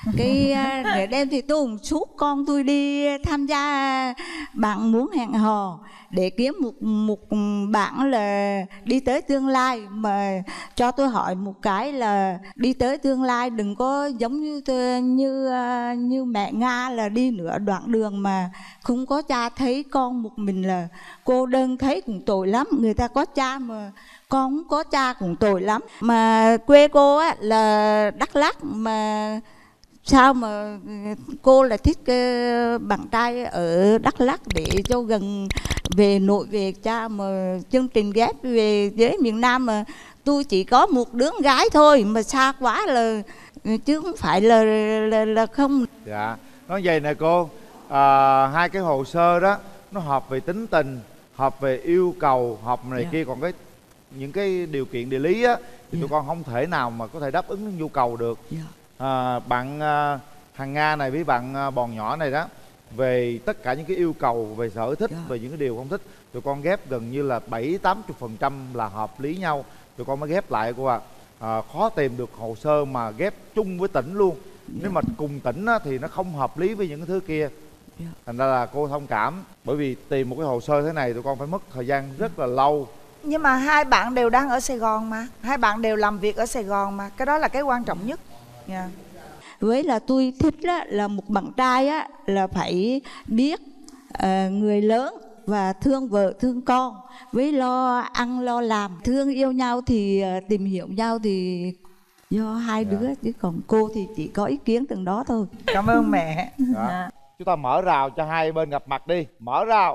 Cái ngày đêm thì tôi cũng suốt con tôi đi tham gia bạn muốn hẹn hò để kiếm một một bạn là đi tới tương lai. Mà cho tôi hỏi một cái là đi tới tương lai đừng có giống như như như mẹ Nga là đi nửa đoạn đường mà không có cha, thấy con một mình là cô đơn, thấy cũng tội lắm. Người ta có cha mà con không có cha cũng tội lắm. Mà quê cô á là Đắk Lắk, mà sao mà cô là thích bạn trai ở Đắk Lắk để cho gần về nội về cha, mà chương trình ghép về dưới miền Nam mà tôi chỉ có một đứa gái thôi mà xa quá là chứ không phải là là, là không. Dạ, nói vậy nè cô, à, hai cái hồ sơ đó nó hợp về tính tình, hợp về yêu cầu, hợp này Yeah. kia, còn cái những cái điều kiện địa lý á thì Yeah. tụi con không thể nào mà có thể đáp ứng nhu cầu được. Yeah. À, bạn à, Hằng Nga này với bạn à, Bòn Nhỏ này đó, về tất cả những cái yêu cầu về sở thích, Yeah. về những cái điều không thích, tụi con ghép gần như là bảy tám mươi phần trăm là hợp lý nhau, tụi con mới ghép lại cô ạ. À. À, khó tìm được hồ sơ mà ghép chung với tỉnh luôn. Nếu mà cùng tỉnh á, thì nó không hợp lý với những cái thứ kia. Thành ra là cô thông cảm, bởi vì tìm một cái hồ sơ thế này tụi con phải mất thời gian rất là lâu. Nhưng mà hai bạn đều đang ở Sài Gòn mà, hai bạn đều làm việc ở Sài Gòn mà, cái đó là cái quan trọng nhất. Yeah. Với là tôi thích á, là một bạn trai á, là phải biết uh, người lớn và thương vợ thương con, với lo ăn lo làm, thương yêu nhau thì uh, tìm hiểu nhau thì do hai Dạ. đứa, chứ còn cô thì chỉ có ý kiến từng đó thôi. Cảm ơn mẹ. Dạ. Chúng ta mở rào cho hai bên gặp mặt đi. Mở rào.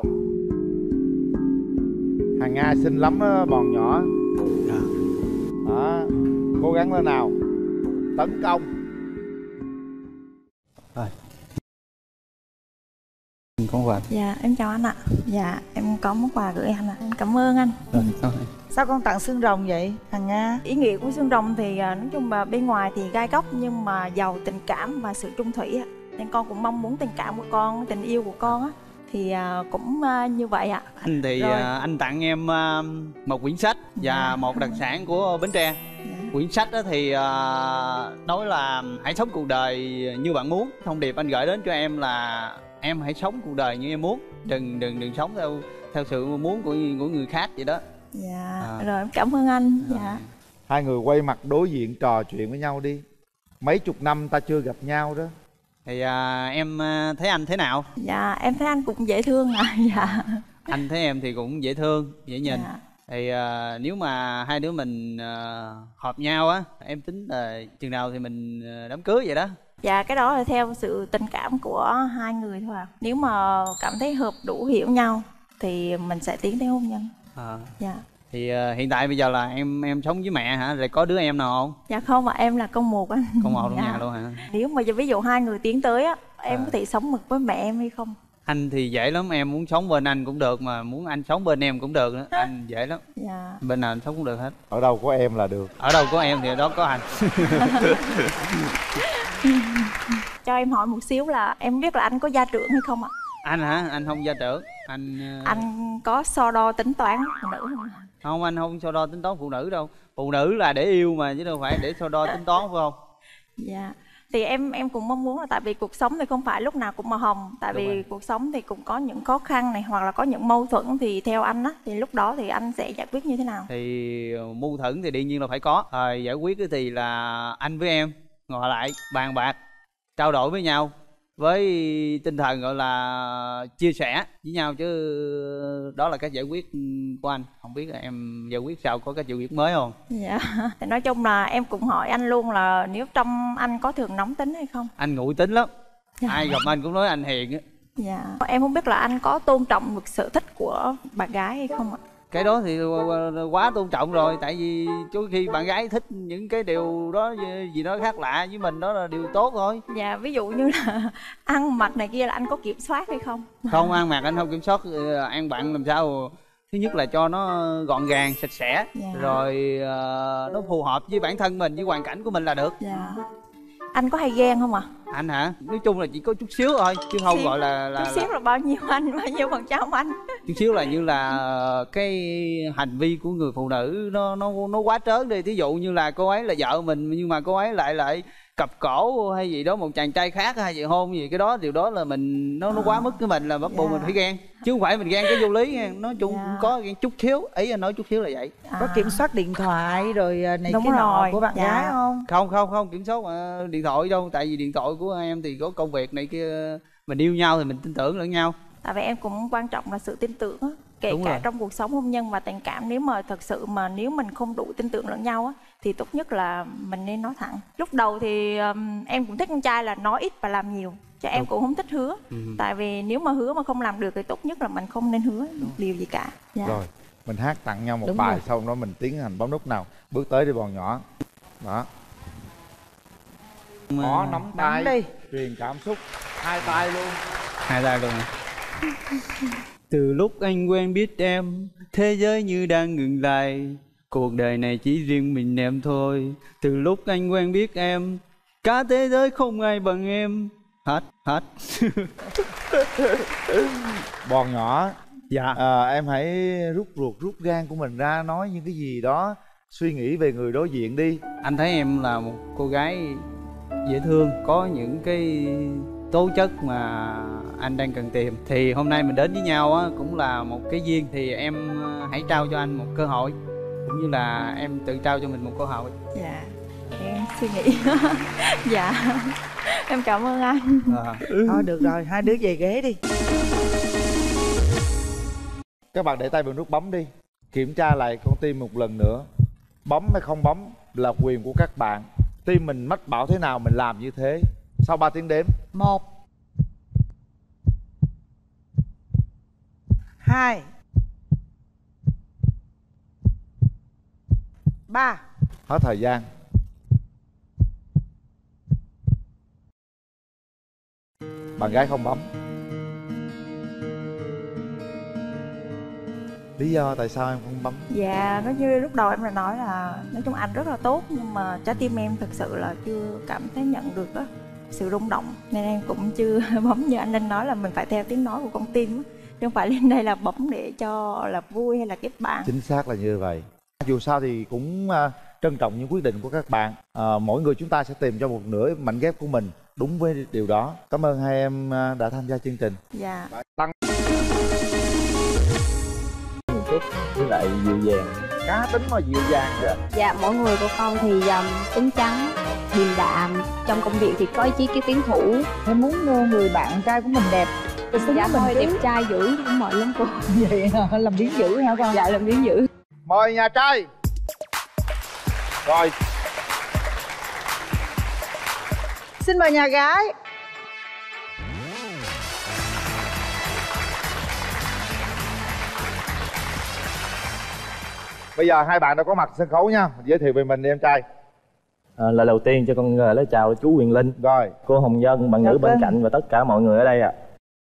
Hằng Nga xinh lắm đó, Bòn Nhỏ. Đó. Cố gắng lên nào. Tấn công. Rồi. Con quà. Dạ em chào anh ạ. Dạ em có món quà gửi anh ạ. Em cảm ơn anh. Rồi, sao Sao con tặng xương rồng vậy Hằng Nga? Ý nghĩa của xương rồng thì à, nói chung là bên ngoài thì gai góc nhưng mà giàu tình cảm và sự trung thủy ạ. Nên con cũng mong muốn tình cảm của con, tình yêu của con á thì à, cũng à, như vậy ạ. Anh thì Rồi. à, anh tặng em à, một quyển sách và Dạ. một đặc sản của Bến Tre. Quyển sách đó thì à, nói là hãy sống cuộc đời như bạn muốn. Thông điệp anh gửi đến cho em là em hãy sống cuộc đời như em muốn, đừng đừng đừng sống theo theo sự muốn của của người khác vậy đó. Dạ À. rồi em cảm ơn anh. Dạ. Hai người quay mặt đối diện trò chuyện với nhau đi. Mấy chục năm ta chưa gặp nhau đó. Thì à, em à, thấy anh thế nào? Dạ em thấy anh cũng dễ thương ạ. Dạ. Anh thấy em thì cũng dễ thương, dễ nhìn. Dạ. Thì à, nếu mà hai đứa mình à, hợp nhau á, em tính là chừng nào thì mình à, đám cưới vậy đó. Dạ cái đó là theo sự tình cảm của hai người thôi ạ. Nếu mà cảm thấy hợp đủ hiểu nhau thì mình sẽ tiến tới hôn nhân. À. Dạ. Thì à, hiện tại bây giờ là em em sống với mẹ hả? Rồi có đứa em nào không? Dạ không ạ, em là con một anh. Con một trong Dạ. nhà luôn hả? Nếu mà ví dụ hai người tiến tới á, em À. có thể sống mực với mẹ em hay không? Anh thì dễ lắm, em muốn sống bên anh cũng được, mà muốn anh sống bên em cũng được nữa. Anh dễ lắm. Dạ. Bên nào anh sống cũng được hết. Ở đâu có em là được. Ở đâu có em thì ở đó có anh. Cho em hỏi một xíu là em biết là anh có gia trưởng hay không ạ? Anh hả? Anh không gia trưởng. Anh ờ, Anh có so đo tính toán phụ nữ không ạ? không, anh không so đo tính toán phụ nữ đâu. Phụ nữ là để yêu mà chứ đâu phải để so đo tính toán, phải không? Dạ. Thì em em cũng mong muốn là tại vì cuộc sống thì không phải lúc nào cũng màu hồng, tại Đúng vì rồi. cuộc sống thì cũng có những khó khăn này hoặc là có những mâu thuẫn, thì theo anh á thì lúc đó thì anh sẽ giải quyết như thế nào? Thì ờ, mâu thuẫn thì đương nhiên là phải có. Rồi giải quyết thì là anh với em ngồi lại bàn bạc, trao đổi với nhau với tinh thần gọi là chia sẻ với nhau, chứ đó là cách giải quyết của anh. Không biết là em giải quyết sao, có cách giải quyết mới không? Dạ. Thì nói chung là em cũng hỏi anh luôn là nếu trong anh có thường nóng tính hay không? Anh nguội tính lắm. Dạ. Ai gặp anh cũng nói anh hiền á. Dạ. Em không biết là anh có tôn trọng được sở thích của bạn gái hay không ạ? Cái đó thì quá tôn trọng rồi, tại vì đôi khi bạn gái thích những cái điều đó gì đó khác lạ với mình, đó là điều tốt thôi. Dạ, ví dụ như là ăn mặc này kia là anh có kiểm soát hay không? Không, ăn mặc anh không kiểm soát. Ăn bạn làm sao thứ nhất là cho nó gọn gàng sạch sẽ, Dạ. rồi uh, nó phù hợp với bản thân mình, với hoàn cảnh của mình là được. Dạ. Anh có hay ghen không ạ? Anh hả? Nói chung là chỉ có chút xíu thôi chứ không Xíu. gọi là là, Chút xíu là bao nhiêu anh? Bao nhiêu phần trăm anh? chút xíu là như là cái hành vi của người phụ nữ nó nó nó quá trớn đi. Thí dụ như là cô ấy là vợ mình nhưng mà cô ấy lại lại cặp cổ hay gì đó một chàng trai khác hay gì hôn gì, cái đó điều đó là mình nó nó quá mức với mình, là bắt buộc mình phải ghen, chứ không phải mình ghen cái vô lý nha. Nói chung cũng có ghen chút xíu, ý anh nói chút xíu là vậy. Có kiểm soát điện thoại rồi này Đúng cái nọ rồi, của bạn dạ. gái không? Không không không kiểm soát uh, điện thoại đâu, tại vì điện thoại của em thì có công việc này kia, mình yêu nhau thì mình tin tưởng lẫn nhau. Tại vì em cũng quan trọng là sự tin tưởng á, kể Đúng cả rồi. trong cuộc sống hôn nhân và tình cảm. Nếu mà thật sự mà nếu mình không đủ tin tưởng lẫn nhau á thì tốt nhất là mình nên nói thẳng. Lúc đầu thì um, em cũng thích con trai là nói ít và làm nhiều, chứ em cũng không thích hứa. Ừ. Tại vì nếu mà hứa mà không làm được thì tốt nhất là mình không nên hứa điều gì cả. Dạ. Rồi mình hát tặng nhau một Đúng bài rồi. xong đó mình tiến hành bấm nút nào. Bước tới đi bọn nhỏ. Đó. Khó nắm tay đi. Truyền cảm xúc. Hai tay luôn. Hai tay luôn. Từ lúc anh quen biết em, thế giới như đang ngừng lại. Cuộc đời này chỉ riêng mình em thôi. Từ lúc anh quen biết em, cả thế giới không ai bằng em. Hết, hết. Bọn nhỏ. Dạ. À, em hãy rút ruột rút gan của mình ra, nói những cái gì đó, suy nghĩ về người đối diện đi. Anh thấy em là một cô gái dễ thương, có những cái tố chất mà anh đang cần tìm. Thì hôm nay mình đến với nhau á, cũng là một cái duyên. Thì em hãy trao cho anh một cơ hội, cũng như là em tự trao cho mình một cơ hội. Dạ, em suy nghĩ. Dạ, em cảm ơn anh. À. Thôi được rồi, hai đứa về ghế đi. Các bạn để tay vào nút bấm đi. Kiểm tra lại con tim một lần nữa. Bấm hay không bấm là quyền của các bạn. Tim mình mách bảo thế nào mình làm như thế. Sau ba tiếng đếm. Một, hai, ba. Hết thời gian. Bạn gái không bấm. Lý do tại sao em không bấm? Dạ, nói như lúc đầu em đã nói là nói chung anh rất là tốt, nhưng mà trái tim em thực sự là chưa cảm thấy nhận được đó sự rung động, nên em cũng chưa bấm. Như anh Linh nói là mình phải theo tiếng nói của con tim, chứ không phải lên đây là bấm để cho là vui hay là kết bạn. Chính xác là như vậy. Dù sao thì cũng uh, trân trọng những quyết định của các bạn. uh, Mỗi người chúng ta sẽ tìm cho một nửa mảnh ghép của mình đúng với điều đó. Cảm ơn hai em uh, đã tham gia chương trình. Dạ. Tăng chút với lại dịu dàng. Cá tính mà dịu dàng vậy. Dạ, mỗi người của con thì um, tính chắn, điềm đạm. Trong công việc thì có ý chí cái tiến thủ. Em muốn người bạn trai của mình đẹp. Dạ thôi, đẹp trai dữ không mệt lắm cô. Vậy hả? Làm biến dữ hả con? Dạ, làm biến dữ. Mời nhà trai. Rồi. Xin mời nhà gái. Bây giờ hai bạn đã có mặt sân khấu nha. Giới thiệu về mình đi em trai. À, lời đầu tiên cho con lời chào chú Quyền Linh, rồi cô Hồng Vân, bạn Chào nữ bên Vân. cạnh và tất cả mọi người ở đây ạ. À.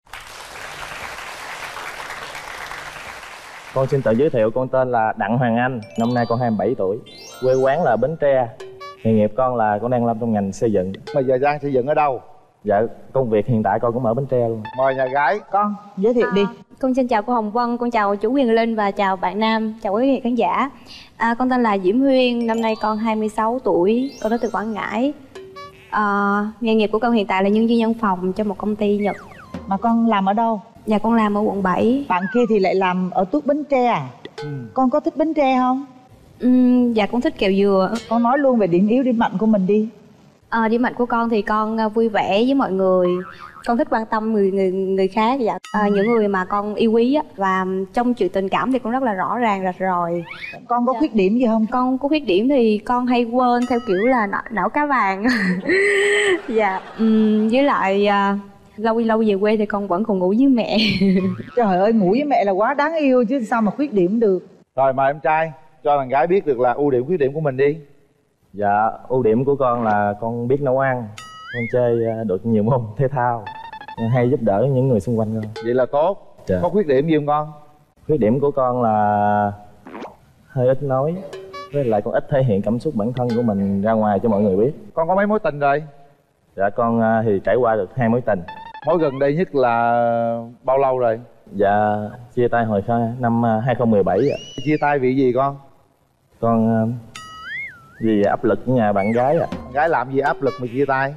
Con xin tự giới thiệu, con tên là Đặng Hoàng Anh, năm nay con hai mươi bảy tuổi, quê quán là Bến Tre, nghề nghiệp con là con đang làm trong ngành xây dựng. Bây giờ đang xây dựng ở đâu? Dạ, công việc hiện tại con cũng ở Bến Tre luôn. Mời nhà gái. Con giới thiệu đi. Con xin chào cô Hồng Vân, con chào chú Quyền Linh và chào bạn Nam, chào quý vị khán giả. À, con tên là Diễm Huyên, năm nay con hai mươi sáu tuổi, con đến từ Quảng Ngãi. À, nghề nghiệp của con hiện tại là nhân viên văn phòng cho một công ty Nhật. Mà con làm ở đâu? Dạ, con làm ở quận bảy. Bạn kia thì lại làm ở Tuốt Bến Tre à? Ừ. Con có thích Bến Tre không? Uhm, dạ con thích kẹo dừa. Con nói luôn về điểm yếu điểm mạnh của mình đi. À, điểm mạnh của con thì con vui vẻ với mọi người, con thích quan tâm người người người khác, dạ. À, những người mà con yêu quý á, và trong chuyện tình cảm thì con rất là rõ ràng rạch ròi. Con có dạ. khuyết điểm gì không? Con có khuyết điểm thì con hay quên theo kiểu là não, não cá vàng. Dạ. Uhm, với lại à, lâu đi lâu về quê thì con vẫn còn ngủ với mẹ. Trời ơi, ngủ với mẹ là quá đáng yêu chứ sao mà khuyết điểm được. Rồi mời em trai cho đàn gái biết được là ưu điểm khuyết điểm của mình đi. Dạ, ưu điểm của con là con biết nấu ăn, con chơi được nhiều môn thể thao, hay giúp đỡ những người xung quanh con. Vậy là tốt. Dạ. Có khuyết điểm gì không con? Khuyết điểm của con là hơi ít nói, với lại con ít thể hiện cảm xúc bản thân của mình ra ngoài cho mọi người biết. Con có mấy mối tình rồi? Dạ con uh, thì trải qua được hai mối tình. Mối gần đây nhất là bao lâu rồi? Dạ chia tay hồi năm hai không một bảy ạ. Chia tay vì gì con? Con uh, vì áp lực với nhà bạn gái ạ. Bạn gái làm gì áp lực mà chia tay?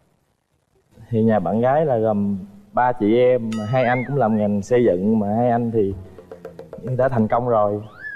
Thì nhà bạn gái là gồm ba chị em, hai anh cũng làm ngành xây dựng, mà hai anh thì đã thành công rồi.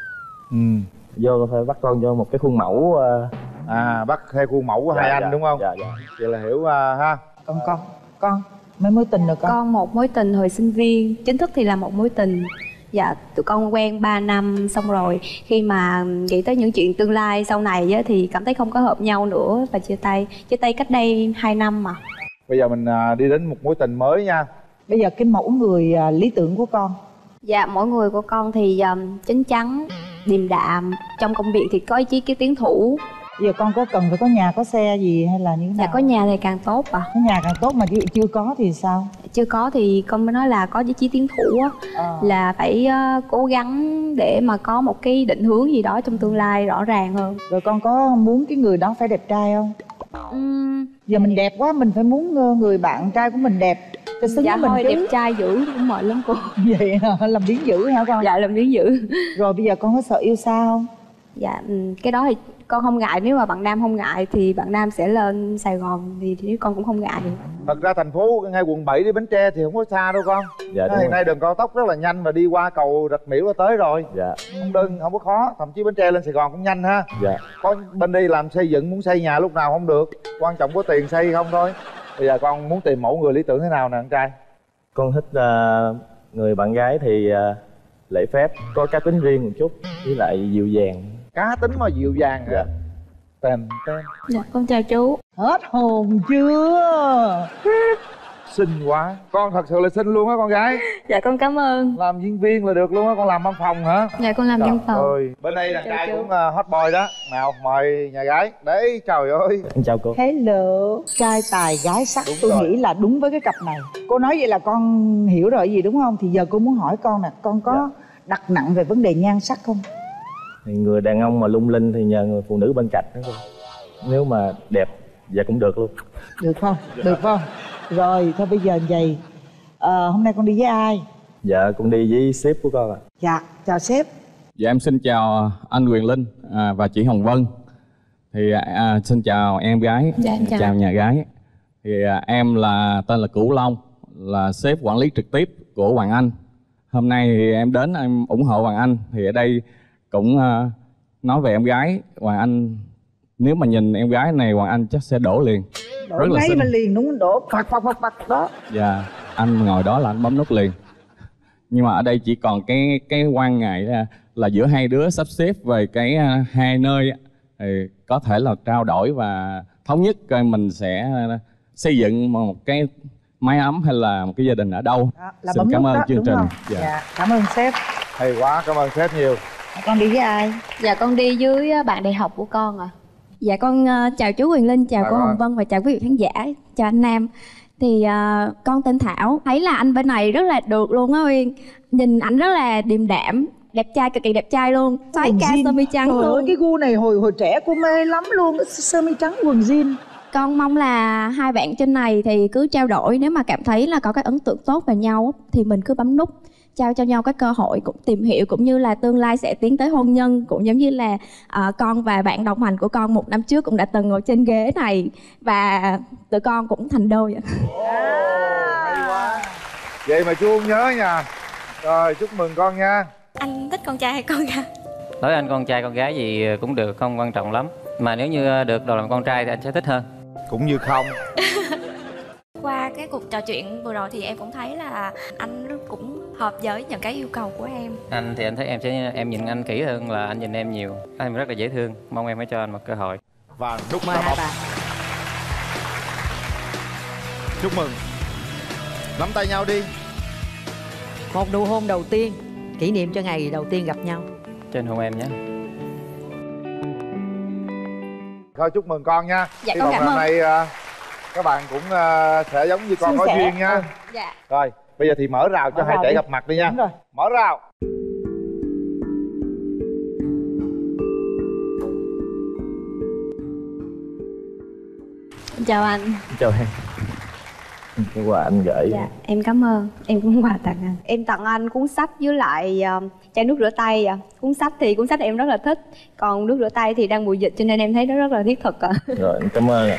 Ừ. Vô phải bắt con vô một cái khuôn mẫu. Uh... À, bắt theo khuôn mẫu của dạ, hai dạ, anh đúng không? Dạ dạ. Vậy là hiểu uh, ha. Còn con, con mấy mối tình rồi con? Con một mối tình hồi sinh viên, chính thức thì là một mối tình. Dạ, tụi con quen ba năm xong rồi khi mà nghĩ tới những chuyện tương lai sau này á, thì cảm thấy không có hợp nhau nữa và chia tay. Chia tay cách đây hai năm mà. Bây giờ mình uh, đi đến một mối tình mới nha. Bây giờ cái mẫu người uh, lý tưởng của con? Dạ, mỗi người của con thì um, chín chắn, điềm đạm, trong công việc thì có ý chí cái tiến thủ. Bây giờ con có cần phải có nhà có xe gì hay là như thế nào? Dạ, có nhà thì càng tốt ạ. Có nhà càng tốt mà chưa, chưa có thì sao? Chưa có thì con mới nói là có ý chí tiến thủ á, à. là phải uh, cố gắng để mà có một cái định hướng gì đó trong tương lai rõ ràng hơn. Rồi con có muốn cái người đó phải đẹp trai không? Uhm, giờ mình đẹp quá, mình phải muốn người bạn trai của mình đẹp cho xứng dạ với mình thôi, chứ. đẹp trai dữ cũng mệt lắm cô. Vậy hả? Làm biến dữ hả con? Dạ, làm biến dữ. Rồi bây giờ con có sợ yêu xa không? Dạ, cái đó thì con không ngại. Nếu mà bạn nam không ngại thì bạn nam sẽ lên Sài Gòn thì, thì con cũng không ngại. Thật ra thành phố ngay quận bảy đi Bến Tre thì không có xa đâu con. Dạ, hiện nay đường cao tốc rất là nhanh và đi qua cầu Rạch Miễu là tới rồi. Dạ. Không đơn, không có khó. Thậm chí Bến Tre lên Sài Gòn cũng nhanh ha. Dạ. Có bên đây làm xây dựng, muốn xây nhà lúc nào không được. Quan trọng có tiền xây không thôi. Bây giờ con muốn tìm mẫu người lý tưởng thế nào nè anh trai? Con thích uh, người bạn gái thì uh, lễ phép, có cá tính riêng một chút, với lại dịu dàng. Cá tính mà dịu dàng hả? Dạ. Tên tên. Dạ, con chào chú. Hết hồn chưa? Xinh quá. Con thật sự là xinh luôn á con gái. Dạ con cảm ơn. Làm diễn viên là được luôn á, con làm văn phòng hả? Dạ con làm văn phòng. Ơi, bên đây đàn trai cũng uh, hot boy đó. Nào mời nhà gái. Đấy, trời ơi. Em chào cô. Hello. Trai tài gái sắc, đúng tôi rồi. Nghĩ là đúng với cái cặp này. Cô nói vậy là con hiểu rồi gì đúng không? Thì giờ cô muốn hỏi con nè, con có dạ. đặt nặng về vấn đề nhan sắc không? Thì người đàn ông mà lung linh thì nhờ người phụ nữ bên cạnh đó cô. Nếu mà đẹp dạ cũng được luôn. Được không? Dạ. Được không? Rồi, thôi bây giờ vậy à, hôm nay con đi với ai? Dạ, con đi với sếp của con ạ. À. Dạ, chào sếp. Dạ em xin chào anh Quyền Linh à, và chị Hồng Vân. Thì à, xin chào em gái. Dạ, em chào. Chào nhà gái. Thì à, em là tên là Cửu Long, là sếp quản lý trực tiếp của Hoàng Anh. Hôm nay thì em đến em ủng hộ Hoàng Anh. Thì ở đây cũng uh, nói về em gái Hoàng Anh. Nếu mà nhìn em gái này Hoàng Anh chắc sẽ đổ liền. Đổ rất là ngay xinh. mà liền đúng không? Đổ phật phật phật phật đó. Dạ, anh ngồi đó là anh bấm nút liền. Nhưng mà ở đây chỉ còn cái cái quan ngại là, là giữa hai đứa sắp xếp về cái uh, hai nơi thì có thể là trao đổi và thống nhất coi mình sẽ uh, xây dựng một cái mái ấm hay là một cái gia đình ở đâu. Đó, xin cảm ơn đó, chương trình. Dạ. Dạ, cảm ơn sếp. Hay quá, cảm ơn sếp nhiều. Con đi với ai? Dạ con đi với bạn đại học của con ạ. À. Dạ con uh, chào chú Quyền Linh, chào à, cô Hồng Vân và chào quý vị khán giả, chào anh Nam. Thì uh, con tên Thảo, thấy là anh bên này rất là được luôn á Uyên. Nhìn ảnh rất là điềm đạm, đẹp trai, cực kỳ đẹp trai luôn. Xoái ca sơ mi trắng Trời luôn. ơi, cái gu này hồi hồi trẻ cô mê lắm luôn, sơ mi trắng quần jean. Con mong là hai bạn trên này thì cứ trao đổi, nếu mà cảm thấy là có cái ấn tượng tốt về nhau thì mình cứ bấm nút, trao cho nhau cái cơ hội cũng tìm hiểu, cũng như là tương lai sẽ tiến tới hôn nhân. Cũng giống như là uh, con và bạn đồng hành của con một năm trước cũng đã từng ngồi trên ghế này và tụi con cũng thành đôi. Hay quá. Vậy mà chú không nhớ nha. Rồi chúc mừng con nha. Anh thích con trai hay con gái? Đối với anh con trai con gái gì cũng được, không quan trọng lắm. Mà nếu như được đồ làm con trai thì anh sẽ thích hơn. Cũng như không. Qua cái cuộc trò chuyện vừa rồi thì em cũng thấy là anh cũng hợp với những cái yêu cầu của em. Anh thì anh thấy em sẽ em nhìn anh kỹ hơn là anh nhìn em nhiều. Anh rất là dễ thương, mong em hãy cho anh một cơ hội. Và nút mời hai bạn. Chúc mừng. Nắm tay nhau đi. Một nụ hôn đầu tiên, kỷ niệm cho ngày đầu tiên gặp nhau. Trên hôn em nhé. Thôi chúc mừng con nha. Dạ Hy con cảm ơn. Hôm nay uh, các bạn cũng uh, sẽ giống như con Xin có sẻ. duyên nha. Ừ. Dạ. Rồi bây giờ thì mở rào cho Mở hai rào trẻ đi. gặp mặt đi nha. Đúng rồi. Mở rào. Chào anh. Chào em. Cái quà anh gửi. Dạ, em cảm ơn. Em cũng quà tặng anh. Em tặng anh cuốn sách với lại uh, chai nước rửa tay ạ. Cuốn sách thì cuốn sách em rất là thích. Còn nước rửa tay thì đang mùa dịch cho nên em thấy nó rất là thiết thực ạ. Rồi, em cảm ơn ạ.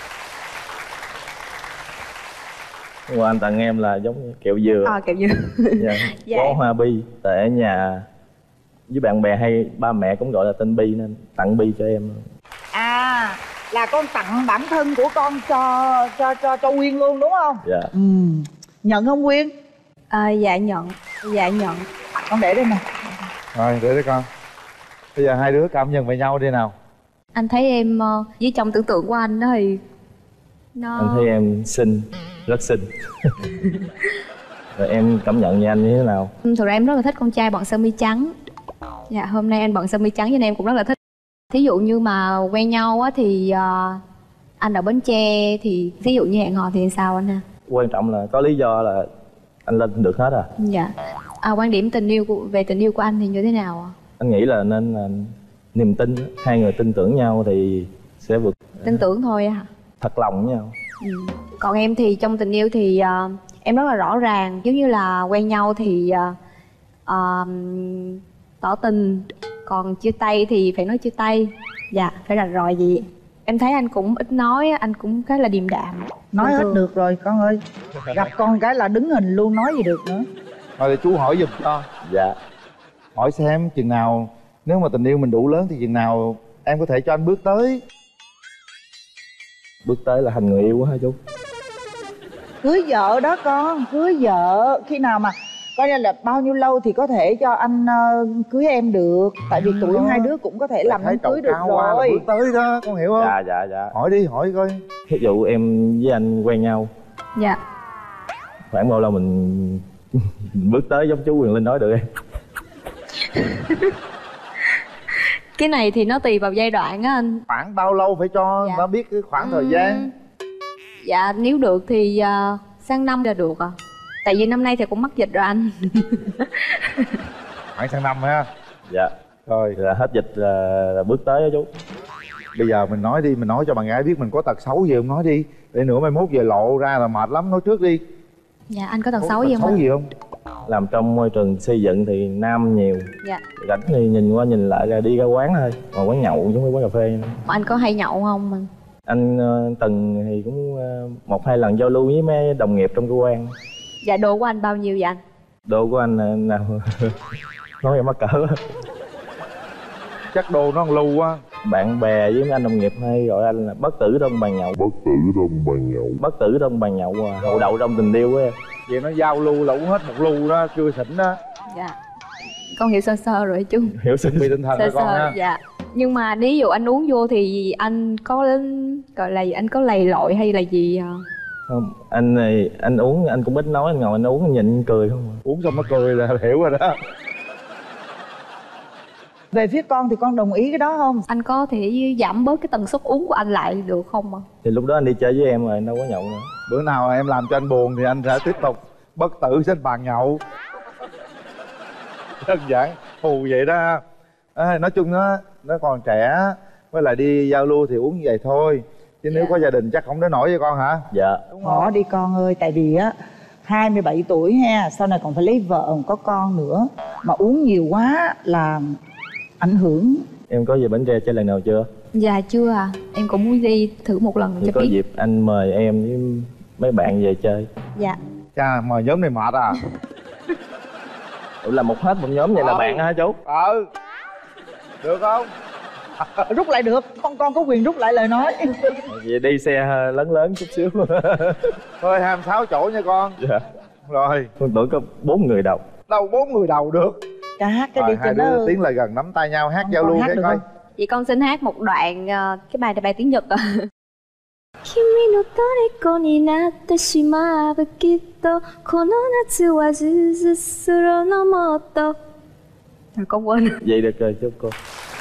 Quà anh tặng em là giống như kẹo dừa. À, kẹo dừa. Dạ. Dạ. Có hoa bi. Tại ở nhà với bạn bè hay ba mẹ cũng gọi là tên Bi nên tặng Bi cho em. À, là con tặng bản thân của con cho cho cho cho Quyên luôn đúng không? Dạ. Ừ. Nhận không Quyên? À, dạ nhận. Dạ nhận. Con để đây nè. Rồi để đây con. Bây giờ hai đứa cảm nhận về nhau đi nào. Anh thấy em uh, với trong tưởng tượng của anh đó thì nó... Anh thấy em xinh, rất xinh. Rồi em cảm nhận về anh như thế nào? Thực ra em rất là thích con trai bận sơ mi trắng. Dạ, hôm nay anh bận sơ mi trắng cho nên em cũng rất là thích. Thí dụ như mà quen nhau á thì uh, anh ở Bến Tre thì ví dụ như hẹn hò thì sao anh ha? Quan trọng là có lý do là anh lên được hết à. Dạ. À, quan điểm tình yêu của, về tình yêu của anh thì như thế nào ạ? Anh nghĩ là nên là niềm tin, hai người tin tưởng nhau thì sẽ vượt. Tin tưởng thôi à? Thật lòng với nhau. Ừ. Còn em thì trong tình yêu thì uh, em rất là rõ ràng. Giống như là quen nhau thì uh, uh, tỏ tình. Còn chia tay thì phải nói chia tay. Dạ, phải rạch ròi gì. Em thấy anh cũng ít nói, anh cũng khá là điềm đạm. Nói hết được rồi con ơi. Gặp con cái là đứng hình luôn, nói gì được nữa. Thôi để chú hỏi giùm cho. Dạ. Hỏi xem chừng nào, nếu mà tình yêu mình đủ lớn thì chừng nào em có thể cho anh bước tới. Bước tới là thành người yêu quá hả chú? Cưới vợ đó con, cưới vợ. Khi nào mà coi như là bao nhiêu lâu thì có thể cho anh uh, cưới em được. Tại vì tuổi hai đứa cũng có thể làm đám cưới được rồi. Bước tới đó, con hiểu không? Dạ dạ dạ. Hỏi đi, hỏi coi. Ví dụ em với anh quen nhau. Dạ. Khoảng bao lâu mình bước tới giống chú Quyền Linh nói được em? Cái này thì nó tùy vào giai đoạn á anh. Khoảng bao lâu phải cho Dạ. nó biết cái khoảng thời gian? Dạ, nếu được thì uh, sang năm là được à. Tại vì năm nay thì cũng mắc dịch rồi anh. Khoảng sang năm ha. Dạ. Rồi là hết dịch là, là bước tới đó chú. Bây giờ mình nói đi, mình nói cho bạn gái biết mình có tật xấu gì không, nói đi. Để nữa mai mốt về lộ ra là mệt lắm, nói trước đi. Dạ, anh có tật xấu gì không xấu anh? gì không? Làm trong môi trường xây dựng thì nam nhiều. Dạ. Rảnh thì nhìn qua nhìn lại là đi ra quán thôi. Mà quán nhậu giống như quán cà phê. Anh có hay nhậu không anh? Anh uh, từng thì cũng uh, một hai lần giao lưu với mấy đồng nghiệp trong cơ quan. Dạ, đồ của anh bao nhiêu vậy anh? Đồ của anh uh, nào nói em mắc cỡ. Chắc đồ nó lưu quá. Bạn bè với mấy anh đồng nghiệp hay gọi anh là bất tử trong bàn nhậu. Bất tử trong bàn nhậu. Bất tử trong bàn nhậu à. Hậu đậu trong tình yêu của em. Vậy nó giao lưu là uống hết một lu đó, chưa xỉn đó. Dạ. Con hiểu sơ sơ rồi chú. Hiểu sơ bị tinh thần rồi con ha. Dạ. Nhưng mà nếu dụ anh uống vô thì anh có gọi là anh có lầy lội hay là gì à? Không, anh này anh uống anh cũng ít nói, anh ngồi anh uống anh nhịn anh cười không à. Uống xong nó cười là hiểu rồi đó. Về phía con thì con đồng ý cái đó không? Anh có thể giảm bớt cái tần suất uống của anh lại được không ạ? Thì lúc đó anh đi chơi với em rồi, anh đâu có nhậu nữa. Bữa nào em làm cho anh buồn thì anh sẽ tiếp tục bất tử trên bàn nhậu. Đơn giản, thù vậy đó. À, nói chung nó nó còn trẻ, với lại đi giao lưu thì uống như vậy thôi. Chứ nếu có gia đình chắc không đến nổi với con hả? Dạ. Bỏ đi con ơi, tại vì á hai mươi bảy tuổi ha, sau này còn phải lấy vợ, còn có con nữa. Mà uống nhiều quá là ảnh hưởng. Em có về Bến Tre chơi lần nào chưa? Dạ chưa à, em cũng muốn đi thử một lần thì cho có biết. dịp anh mời em với mấy bạn về chơi. Dạ. Cha, mời nhóm này mệt à? Ủa là một hết một nhóm vậy là ừ. bạn hả chú? Ừ. Được không? Rút lại được, con con có quyền rút lại lời nói. Vậy đi xe lớn lớn chút xíu. Thôi hai mươi sáu chỗ nha con. Dạ. Rồi. Con tưởng có bốn người đầu. Đâu bốn người đầu được. Ca hát cái rồi, đi hai cho đứa nó... tiến lại gần nắm tay nhau hát giao lưu cái coi. Vậy con xin hát một đoạn uh, cái bài này bài tiếng Nhật à. Kimi no toriko ni natte shimaru kitto kono natsu wa zuzusuro no motto. À, con quên. Vậy được rồi chú cô.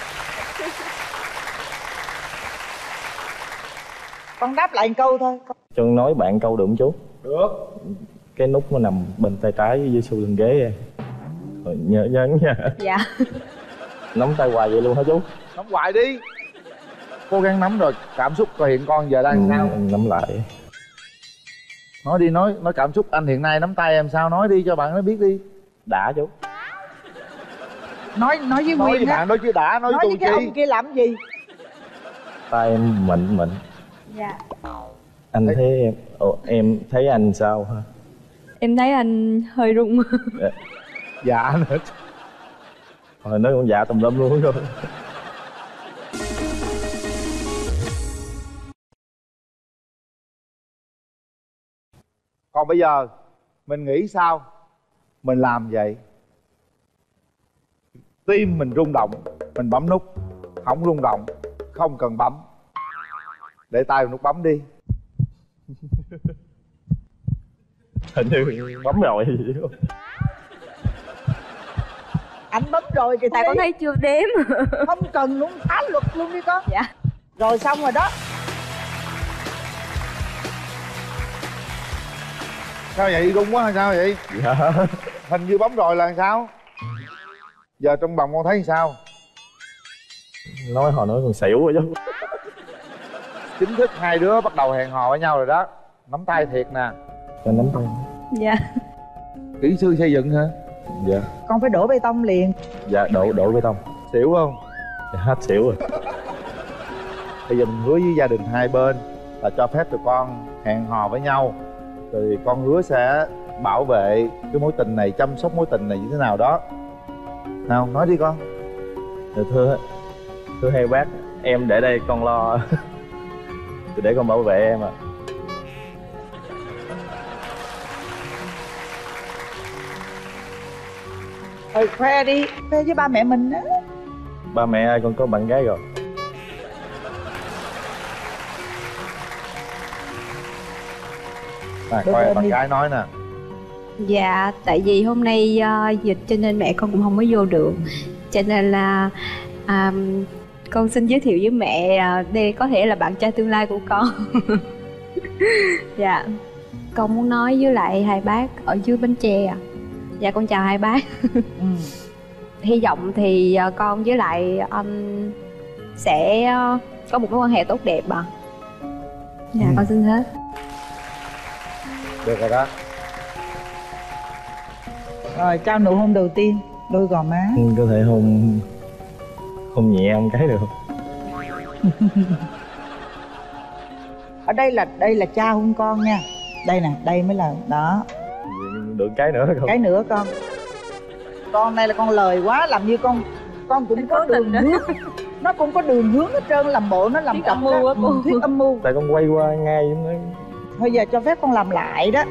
Con đáp lại một câu thôi. Cho con nói bạn câu được không chú? Được. Cái nút nó nằm bên tay trái dưới xu lưng ghế em. Rồi nhớ nhấn nha. Dạ. Nắm tay hoài vậy luôn hả chú? Nắm hoài đi. Cố gắng nắm rồi, cảm xúc của hiện con giờ đang sao? Ừ, nắm lại. Nói đi, nói nói cảm xúc anh hiện nay nắm tay em sao, nói đi cho bạn nó biết đi. Đã chú. Nói nói với Nói Nguyên với á. bạn nói chứ đã, nói, Nói với với tôi cái chi? ông kia làm gì? Tay em mịn mịn. Dạ. Anh thấy em, ồ, em thấy anh sao ha? Em thấy anh hơi run. Dạ. Dạ nữa. Hồi nói con dạ tùm lum luôn rồi. Còn bây giờ mình nghĩ sao? Mình làm vậy. Tim mình rung động, mình bấm nút. Không rung động, không cần bấm. Để tay vào nút bấm đi. Hình như bấm rồi. Anh bấm rồi kìa. Tại con thấy chưa đếm. Không cần luôn, phá luật luôn đi con. Dạ. Rồi xong rồi đó. Sao vậy? Rung quá hay sao vậy? Dạ. Hình như bấm rồi là sao? Giờ trong lòng con thấy sao? Nói hồi nói còn xỉu rồi chứ. Chính thức hai đứa bắt đầu hẹn hò với nhau rồi đó. Nắm tay thiệt nè. Cho nắm tay. Dạ. Kỹ sư xây dựng hả? Dạ. Con phải đổ bê tông liền. Dạ, đổ đổ bê tông. Xỉu không? Dạ, hết xỉu rồi. Bây giờ mình hứa với gia đình hai bên là cho phép tụi con hẹn hò với nhau. Rồi con hứa sẽ bảo vệ cái mối tình này, chăm sóc mối tình này như thế nào đó. Nào, nói đi con. Dạ, thưa thưa hai bác, em để đây con lo. Để con bảo vệ em ạ. À. Thôi khoe đi, khoe với ba mẹ mình á. Ba mẹ ơi, con có bạn gái rồi. À, coi bạn gái nói nè. Dạ, tại vì hôm nay uh, dịch cho nên mẹ con cũng không có vô được. Cho nên là um, con xin giới thiệu với mẹ, uh, đây có thể là bạn trai tương lai của con. Dạ. Con muốn nói với lại hai bác ở dưới Bến Tre. Dạ, con chào hai bác. Ừ. Hy vọng thì uh, con với lại anh sẽ uh, có một mối quan hệ tốt đẹp ạ. Dạ, ừ. Con xin hết. Được rồi đó. Rồi, trao nụ hôn đầu tiên, đôi gò má. Có thể hôn hôn nhẹ một cái được không? Ở đây là đây là cha hôn con nha. Đây nè, đây mới là đó. Được cái nữa không? Cái nữa con. Con này là con lời quá, làm như con con cũng có đường hướng. Nó cũng có đường hướng hết trơn, làm bộ nó làm âm mưu á cô. Thuyết âm mưu. Tại con quay qua ngay nói. Thôi giờ cho phép con làm lại đó.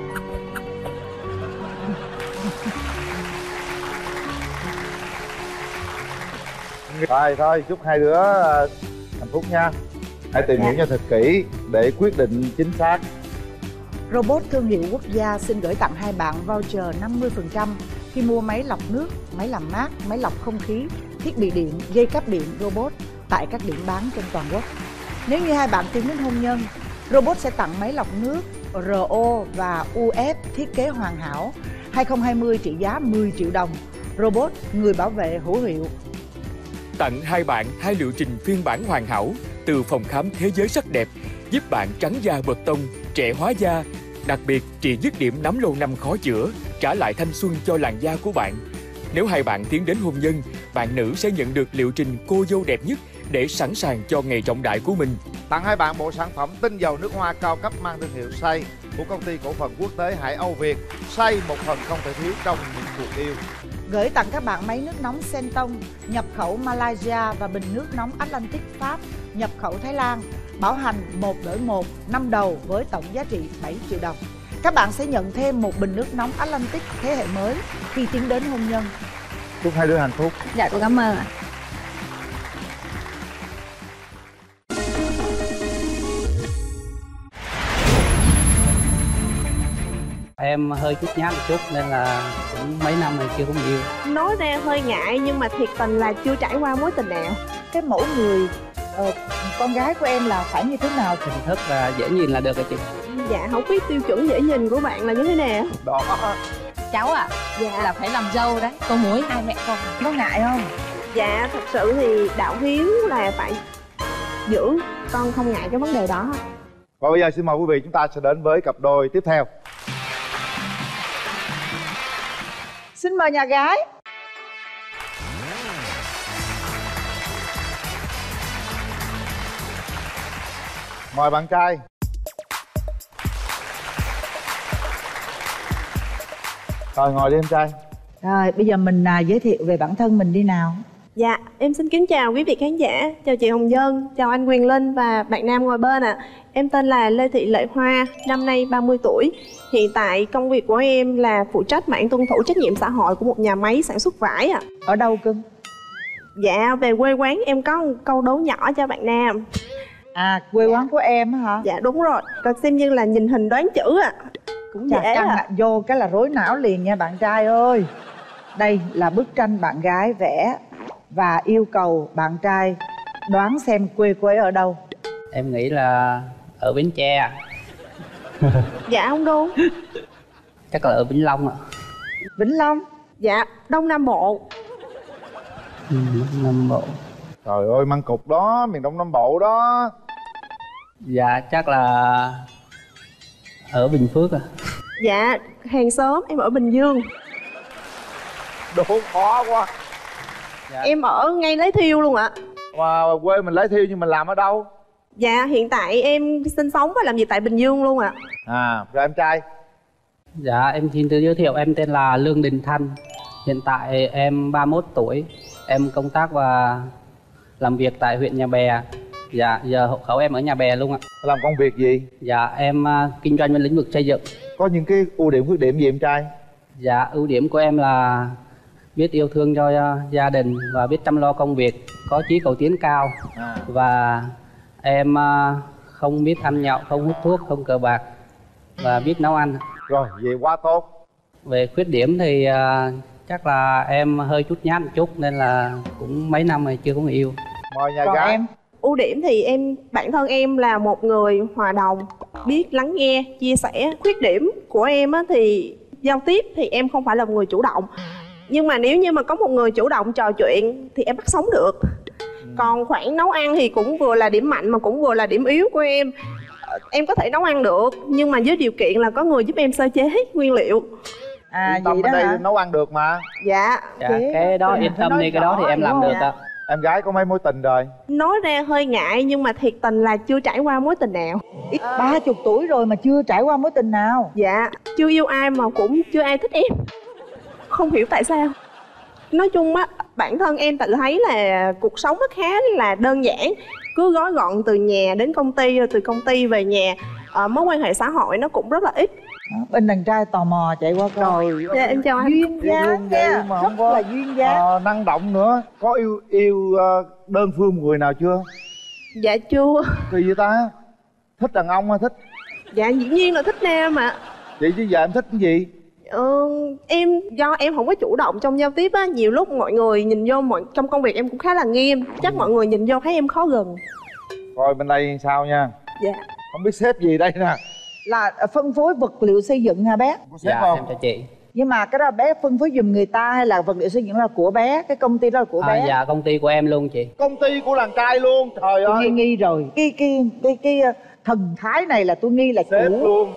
Rồi thôi, chúc hai đứa hạnh phúc nha. Hãy tìm hiểu cho thật kỹ để quyết định chính xác. Robot thương hiệu quốc gia xin gửi tặng hai bạn voucher năm mươi phần trăm khi mua máy lọc nước, máy làm mát, máy lọc không khí, thiết bị điện, dây cáp điện robot tại các điểm bán trên toàn quốc. Nếu như hai bạn tiến đến hôn nhân, robot sẽ tặng máy lọc nước rờ o và u ép thiết kế hoàn hảo hai không hai không trị giá mười triệu đồng. Robot, người bảo vệ hữu hiệu. Tặng hai bạn hai liệu trình phiên bản hoàn hảo từ phòng khám Thế giới sắc đẹp, giúp bạn trắng da bợt tông, trẻ hóa da. Đặc biệt, trị dứt điểm nấm lâu năm khó chữa, trả lại thanh xuân cho làn da của bạn. Nếu hai bạn tiến đến hôn nhân, bạn nữ sẽ nhận được liệu trình cô dâu đẹp nhất để sẵn sàng cho ngày trọng đại của mình. Tặng hai bạn bộ sản phẩm tinh dầu nước hoa cao cấp mang thương hiệu Say của công ty cổ phần quốc tế Hải Âu Việt. Say, một phần không thể thiếu trong những cuộc yêu. Gửi tặng các bạn máy nước nóng Senton nhập khẩu Malaysia và bình nước nóng Atlantic Pháp nhập khẩu Thái Lan, bảo hành một đổi một năm đầu với tổng giá trị bảy triệu đồng. Các bạn sẽ nhận thêm một bình nước nóng Atlantic thế hệ mới khi tiến đến hôn nhân. Chúc hai đứa hạnh phúc. Dạ, cô cảm ơn ạ. Em hơi chút nhát một chút nên là cũng mấy năm rồi chưa có người yêu. Nói ra hơi ngại nhưng mà thiệt tình là chưa trải qua mối tình nào. Cái mẫu người uh, con gái của em là phải như thế nào? Hình thức là dễ nhìn là được rồi chị. Dạ, không biết tiêu chuẩn dễ nhìn của bạn là như thế nào? Đó. Cháu à, dạ là phải làm dâu đấy. Có mối hai mẹ con có ngại không? Dạ, thật sự thì đạo hiếu là phải giữ, con không ngại cái vấn đề đó. Và bây giờ xin mời quý vị chúng ta sẽ đến với cặp đôi tiếp theo. Xin mời nhà gái. Mời bạn trai. Rồi ngồi đi em trai. Rồi bây giờ mình à, giới thiệu về bản thân mình đi nào. Dạ, em xin kính chào quý vị khán giả, chào chị Hồng Vân, chào anh Quyền Linh và bạn nam ngồi bên ạ. À. Em tên là Lê Thị Lệ Hoa, năm nay ba mươi tuổi. Hiện tại công việc của em là phụ trách mảng tuân thủ trách nhiệm xã hội của một nhà máy sản xuất vải ạ. À. Ở đâu cưng? Dạ, về quê quán em có một câu đố nhỏ cho bạn nam. À, quê quán của em hả? Dạ đúng rồi, còn xem như là nhìn hình đoán chữ ạ. À. Cũng Chà, dễ căng à. ạ. Vô cái là rối não liền nha bạn trai ơi. Đây là bức tranh bạn gái vẽ và yêu cầu bạn trai đoán xem quê cô ấy ở đâu. Em nghĩ là ở Bến Tre. Dạ không đúng. Chắc là ở Vĩnh Long ạ. Vĩnh Long? Dạ, Đông Nam Bộ. Ừ, Đông Nam Bộ. Trời ơi, măng cục đó, miền Đông Nam Bộ đó. Dạ, chắc là ở Bình Phước à. Dạ, hàng xóm, em ở Bình Dương. Đố khó quá. Dạ. Em ở ngay Lấy Thiêu luôn ạ. Mà quê mình Lấy Thiêu nhưng mình làm ở đâu? Dạ, hiện tại em sinh sống và làm việc tại Bình Dương luôn ạ. À, rồi em trai? Dạ, em xin tự giới thiệu, em tên là Lương Đình Thanh. Hiện tại em ba mươi mốt tuổi. Em công tác và làm việc tại huyện Nhà Bè. Dạ, giờ hộ khẩu em ở Nhà Bè luôn ạ. Làm công việc gì? Dạ, em uh, kinh doanh bên lĩnh vực xây dựng. Có những cái ưu điểm khuyết điểm gì em trai? Dạ, ưu điểm của em là biết yêu thương cho uh, gia đình và biết chăm lo công việc, có chí cầu tiến cao. À. Và em uh, không biết ăn nhậu, không hút thuốc, không cờ bạc và biết nấu ăn. Rồi, vậy quá tốt. Về khuyết điểm thì uh, chắc là em hơi chút nhát một chút nên là cũng mấy năm rồi chưa có người yêu. Mời nhà gái. Em ưu điểm thì em bản thân em là một người hòa đồng, biết lắng nghe, chia sẻ. Khuyết điểm của em á, thì giao tiếp thì em không phải là một người chủ động. Nhưng mà nếu như mà có một người chủ động trò chuyện thì em bắt sống được. Ừ. Còn khoản nấu ăn thì cũng vừa là điểm mạnh mà cũng vừa là điểm yếu của em. Em có thể nấu ăn được nhưng mà với điều kiện là có người giúp em sơ chế nguyên liệu. À, tâm gì đó ở đây hả? Nấu ăn được mà. Dạ. Dạ, cái đó yên tâm đi, cái đó thì em làm được ạ. Em gái có mấy mối tình rồi? Nói ra hơi ngại nhưng mà thiệt tình là chưa trải qua mối tình nào. Ba chục tuổi rồi mà chưa trải qua mối tình nào? Dạ, chưa yêu ai mà cũng chưa ai thích em. Không hiểu tại sao. Nói chung á, bản thân em tự thấy là cuộc sống nó khá là đơn giản. Cứ gói gọn từ nhà đến công ty, rồi từ công ty về nhà. à, Mối quan hệ xã hội nó cũng rất là ít. Bên đàn trai tò mò chạy qua coi. Dạ, em chào anh. Duyên dáng nha, mà rất không có là duyên dáng. à, năng động nữa. Có yêu yêu uh, đơn phương người nào chưa? Dạ chưa. Kỳ vậy ta? Thích đàn ông hay thích? Dạ dĩ nhiên là thích nam ạ. Vậy chứ giờ em thích cái gì? Ờ, em do em không có chủ động trong giao tiếp á, nhiều lúc mọi người nhìn vô mọi trong công việc em cũng khá là nghiêm, chắc ừ. mọi người nhìn vô thấy em khó gần. Rồi bên đây sao nha? Dạ. Không biết sếp gì đây nè. Là phân phối vật liệu xây dựng hả bé? Dạ, không? em cho chị. Nhưng mà cái đó bé phân phối giùm người ta hay là vật liệu xây dựng là của bé? Cái công ty đó là của à, bé? Dạ, công ty của em luôn chị. Công ty của đàn trai luôn, trời ơi. Tôi nghi nghi rồi. Cái cái cái cái thần thái này là tôi nghi là sếp cũ luôn.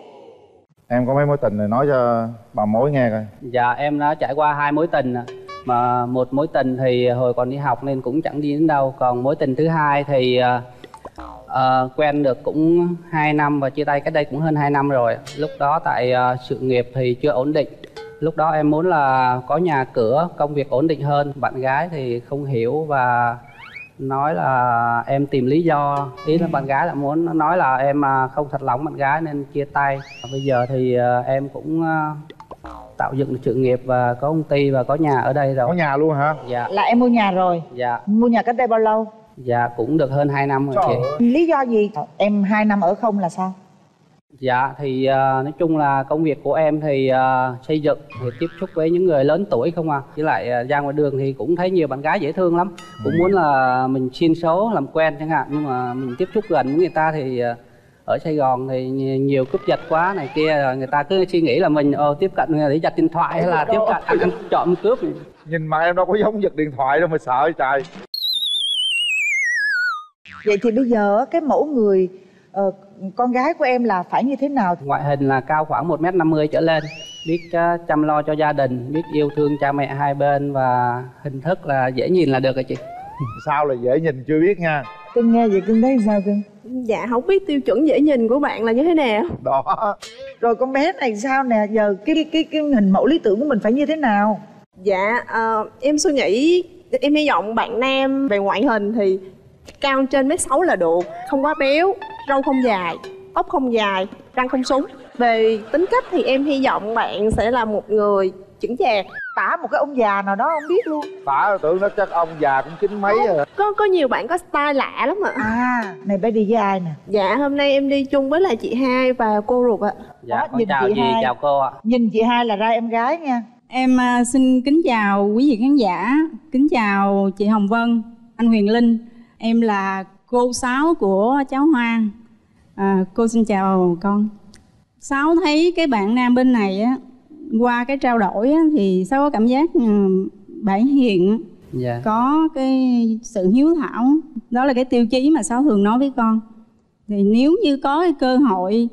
Em có mấy mối tình này nói cho bà mối nghe coi. Dạ, em đã trải qua hai mối tình. Mà một mối tình thì hồi còn đi học nên cũng chẳng đi đến đâu. Còn mối tình thứ hai thì uh, uh, quen được cũng hai năm và chia tay cách đây cũng hơn hai năm rồi. Lúc đó tại uh, sự nghiệp thì chưa ổn định. Lúc đó em muốn là có nhà cửa, công việc ổn định hơn. Bạn gái thì không hiểu và nói là em tìm lý do. Ý là bạn gái là muốn nói là em không thật lòng bạn gái nên chia tay. Bây giờ thì uh, em cũng uh, tạo dựng được sự nghiệp và có công ty và có nhà ở đây rồi. Có nhà luôn hả? Dạ. Là em mua nhà rồi? Dạ. Mua nhà cách đây bao lâu? Dạ, cũng được hơn hai năm rồi chị. Lý do gì em hai năm ở không là sao? Dạ thì uh, nói chung là công việc của em thì uh, xây dựng thì tiếp xúc với những người lớn tuổi không à. Với lại uh, ra ngoài đường thì cũng thấy nhiều bạn gái dễ thương lắm. Cũng ừ. muốn là mình xin số làm quen chẳng hạn. Nhưng mà mình tiếp xúc gần với người ta thì uh, ở Sài Gòn thì nhiều cướp giật quá này kia. Rồi người ta cứ suy nghĩ là mình uh, tiếp cận để giật điện thoại hay là tiếp cận ăn, ăn trộm cướp. Nhìn mặt em đâu có giống giật điện thoại đâu mà sợ trời. Vậy thì bây giờ cái mẫu người uh, con gái của em là phải như thế nào? Ngoại hình là cao khoảng một mét năm mươi trở lên, biết uh, chăm lo cho gia đình, biết yêu thương cha mẹ hai bên và hình thức là dễ nhìn là được rồi chị. Sao là dễ nhìn chưa biết nha. Cưng nghe vậy cưng thấy sao cưng? Dạ không biết tiêu chuẩn dễ nhìn của bạn là như thế nào. Đó. Rồi con bé này sao nè, giờ cái cái cái, cái hình mẫu lý tưởng của mình phải như thế nào? Dạ uh, em suy nghĩ, em hy vọng bạn nam về ngoại hình thì cao trên mét sáu là được, không quá béo, râu không dài, tóc không dài, răng không súng. Về tính cách thì em hy vọng bạn sẽ là một người chững chạc. Tả một cái ông già nào đó không biết luôn. Tả tưởng nó chắc ông già cũng chín mấy rồi. Có có nhiều bạn có style lạ lắm ạ. À, này bé đi với ai nè? Dạ hôm nay em đi chung với là chị hai và cô ruột ạ. Dạ Đó, con chào chị, hai. chào cô ạ. Nhìn chị hai là ra em gái nha. Em uh, xin kính chào quý vị khán giả, kính chào chị Hồng Vân, anh Huyền Linh. Em là cô Sáu của cháu Hoa. À, cô xin chào con. Sáu thấy cái bạn nam bên này á, qua cái trao đổi á, thì Sáu có cảm giác uh, bạn hiền, dạ. có cái sự hiếu thảo. Đó là cái tiêu chí mà Sáu thường nói với con. Thì nếu như có cái cơ hội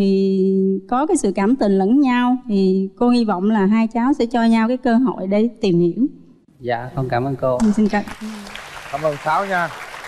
thì có cái sự cảm tình lẫn nhau thì cô hy vọng là hai cháu sẽ cho nhau cái cơ hội để tìm hiểu. Dạ con cảm ơn cô. Xin cảm Cảm ơn Sáu nha.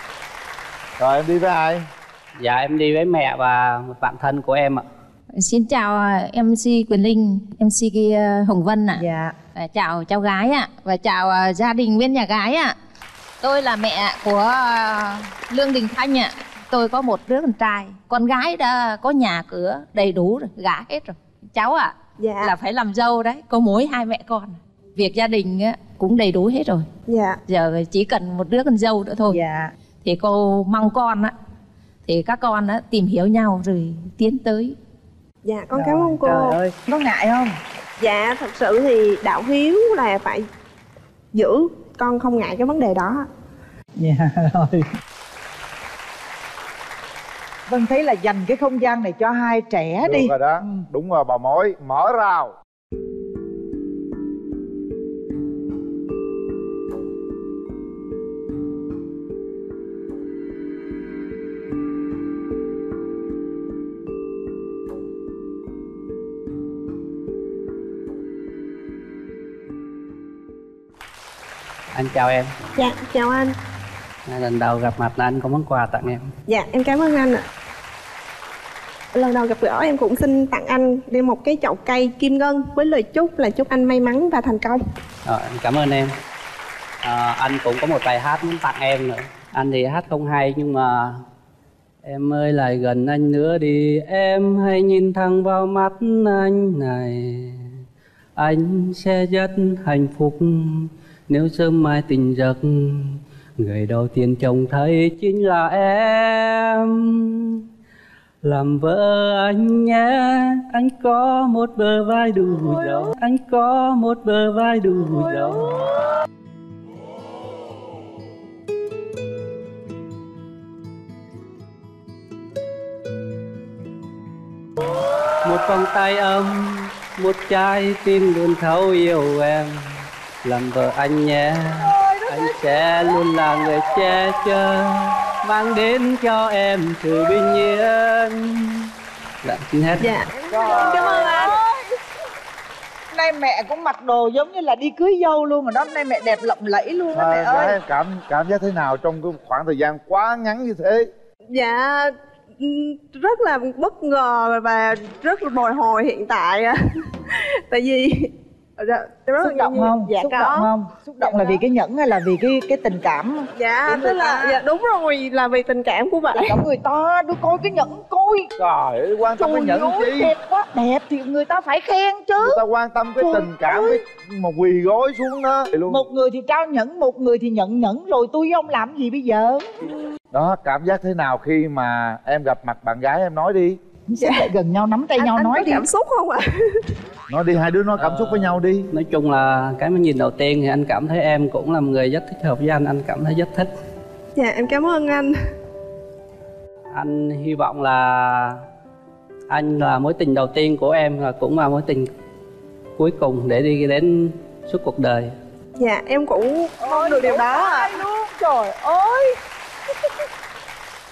Rồi em đi với ai? Dạ em đi với mẹ và một bạn thân của em ạ. Xin chào em xê Quyền Linh, em xê Hồng Vân ạ. Dạ. Và chào cháu gái ạ, và chào gia đình bên nhà gái ạ. Tôi là mẹ của Lương Đình Thanh ạ. Tôi có một đứa con trai, con gái đã có nhà cửa đầy đủ rồi, gả hết rồi. Cháu ạ, dạ. là phải làm dâu đấy, có mỗi hai mẹ con. Việc gia đình cũng đầy đủ hết rồi. Dạ. Giờ chỉ cần một đứa con dâu nữa thôi. Dạ. Thì cô mong con á, thì các con á tìm hiểu nhau rồi tiến tới. Dạ con Rồi, cảm ơn cô. Trời ơi, có ngại không? Dạ thật sự thì đạo hiếu là phải giữ, con không ngại cái vấn đề đó. Dạ rồi. Vân thấy là dành cái không gian này cho hai trẻ Được đi. rồi đó, ừ. Đúng rồi bà mối, mở rào. Anh chào em. Dạ chào anh. Lần đầu gặp mặt là anh có món quà tặng em. Dạ em cảm ơn anh ạ. Lần đầu gặp gỡ em cũng xin tặng anh đem một cái chậu cây kim ngân với lời chúc là chúc anh may mắn và thành công. Rồi, cảm ơn em. À, anh cũng có một bài hát muốn tặng em nữa. Anh thì hát không hay nhưng mà em ơi lại gần anh nữa đi, em hãy nhìn thẳng vào mắt anh này. Anh sẽ rất hạnh phúc nếu sớm mai tỉnh giấc, người đầu tiên trông thấy chính là em. Làm vợ anh nhé, anh có một bờ vai đủ rộng, anh có một bờ vai đủ rộng. Một vòng tay ấm, một trái tim luôn thấu yêu em. Làm vợ anh nhé, anh sẽ luôn là người che chở, mang đến cho em sự bình yên. Dạ, xin hết. Dạ, Rồi. cảm ơn anh. Nay mẹ cũng mặc đồ giống như là đi cưới dâu luôn rồi đó. Nay mẹ đẹp lộng lẫy luôn đó mẹ À, ơi. em cảm cảm giác thế nào trong cái khoảng thời gian quá ngắn như thế? Dạ rất là bất ngờ và rất là bồi hồi hiện tại. Tại vì rất Xúc động không? Dạ Xúc có. động không? Xúc động là vì cái nhẫn hay là vì cái cái tình cảm? Dạ tức là dạ, đúng rồi, là vì tình cảm của bạn. Tình cảm người ta, đưa coi cái nhẫn coi. Trời ơi, quan tâm cái nhẫn chi? Đẹp quá, đẹp thì người ta phải khen chứ. Người ta quan tâm cái Trời tình cảm, ơi. cái một quỳ gối xuống đó luôn. Một người thì trao nhẫn, một người thì nhận nhẫn, rồi tôi với ông làm gì bây giờ? Đó, cảm giác thế nào khi mà em gặp mặt bạn gái em nói đi. Sẽ lại gần nhau nắm tay anh, nhau anh nói có đi. cảm xúc không ạ? Nói đi, hai đứa nói cảm xúc với nhau đi. Nói chung là cái mà nhìn đầu tiên thì anh cảm thấy em cũng là một người rất thích hợp với anh, anh cảm thấy rất thích. Dạ em cảm ơn anh. Anh hy vọng là anh là mối tình đầu tiên của em và cũng là mối tình cuối cùng để đi đến suốt cuộc đời. Dạ em cũng mong được điều đó ạ. Luôn, trời ơi.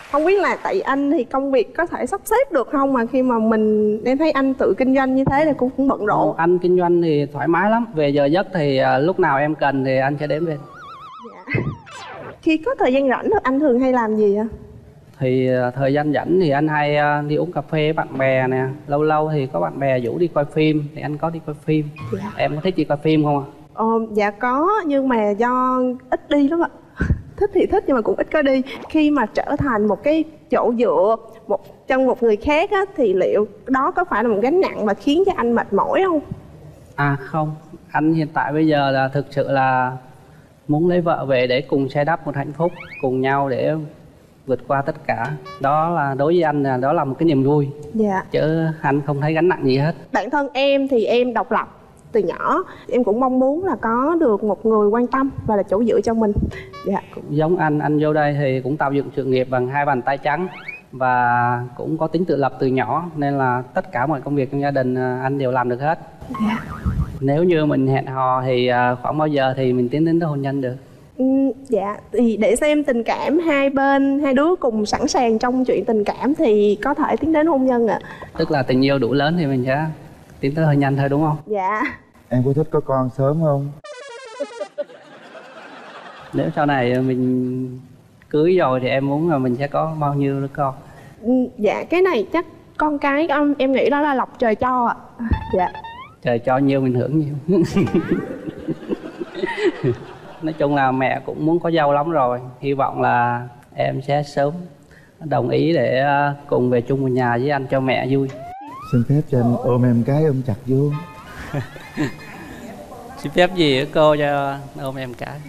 Không biết là tại anh thì công việc có thể sắp xếp được không, mà khi mà mình em thấy anh tự kinh doanh như thế thì cũng cũng bận rộn. Anh kinh doanh thì thoải mái lắm, về giờ giấc thì à, lúc nào em cần thì anh sẽ đến bên. Khi có thời gian rảnh anh thường hay làm gì ạ? Thì à, thời gian rảnh thì anh hay à, đi uống cà phê với bạn bè nè, lâu lâu thì có bạn bè rủ đi coi phim thì anh có đi coi phim. Dạ. Em có thích đi coi phim không ạ? Ờ, dạ có, nhưng mà do ít đi lắm ạ. Thích thì thích nhưng mà cũng ít có đi. Khi mà trở thành một cái chỗ dựa một chân một người khác á, thì liệu đó có phải là một gánh nặng và khiến cho anh mệt mỏi không? À không, anh hiện tại bây giờ là thực sự là muốn lấy vợ về để cùng xây đắp một hạnh phúc cùng nhau để vượt qua tất cả. Đó là đối với anh là đó là một cái niềm vui. Dạ. Chứ anh không thấy gánh nặng gì hết. Bản thân em thì em độc lập từ nhỏ, em cũng mong muốn là có được một người quan tâm và là chỗ dựa cho mình. Dạ. Cũng giống anh, anh vô đây thì cũng tạo dựng sự nghiệp bằng hai bàn tay trắng và cũng có tính tự lập từ nhỏ, nên là tất cả mọi công việc trong gia đình anh đều làm được hết. Dạ. Nếu như mình hẹn hò thì khoảng bao giờ thì mình tiến đến hôn nhân được? Ừ, dạ, thì để xem tình cảm hai bên, hai đứa cùng sẵn sàng trong chuyện tình cảm thì có thể tiến đến hôn nhân ạ. À. Tức là tình yêu đủ lớn thì mình sẽ tiến tới hôn nhân thôi đúng không? Dạ. Em có thích có con sớm không? Nếu sau này mình cưới rồi thì em muốn là mình sẽ có bao nhiêu đứa con? Ừ, dạ, cái này chắc con cái em, em nghĩ đó là lộc trời cho ạ. À. Dạ. Trời cho nhiêu mình hưởng nhiều. Nói chung là mẹ cũng muốn có dâu lắm rồi. Hy vọng là em sẽ sớm đồng ý để cùng về chung một nhà với anh cho mẹ vui. Xin phép cho anh ôm em cái ôm chặt vô. Xin phép gì cô cho ôm em cái.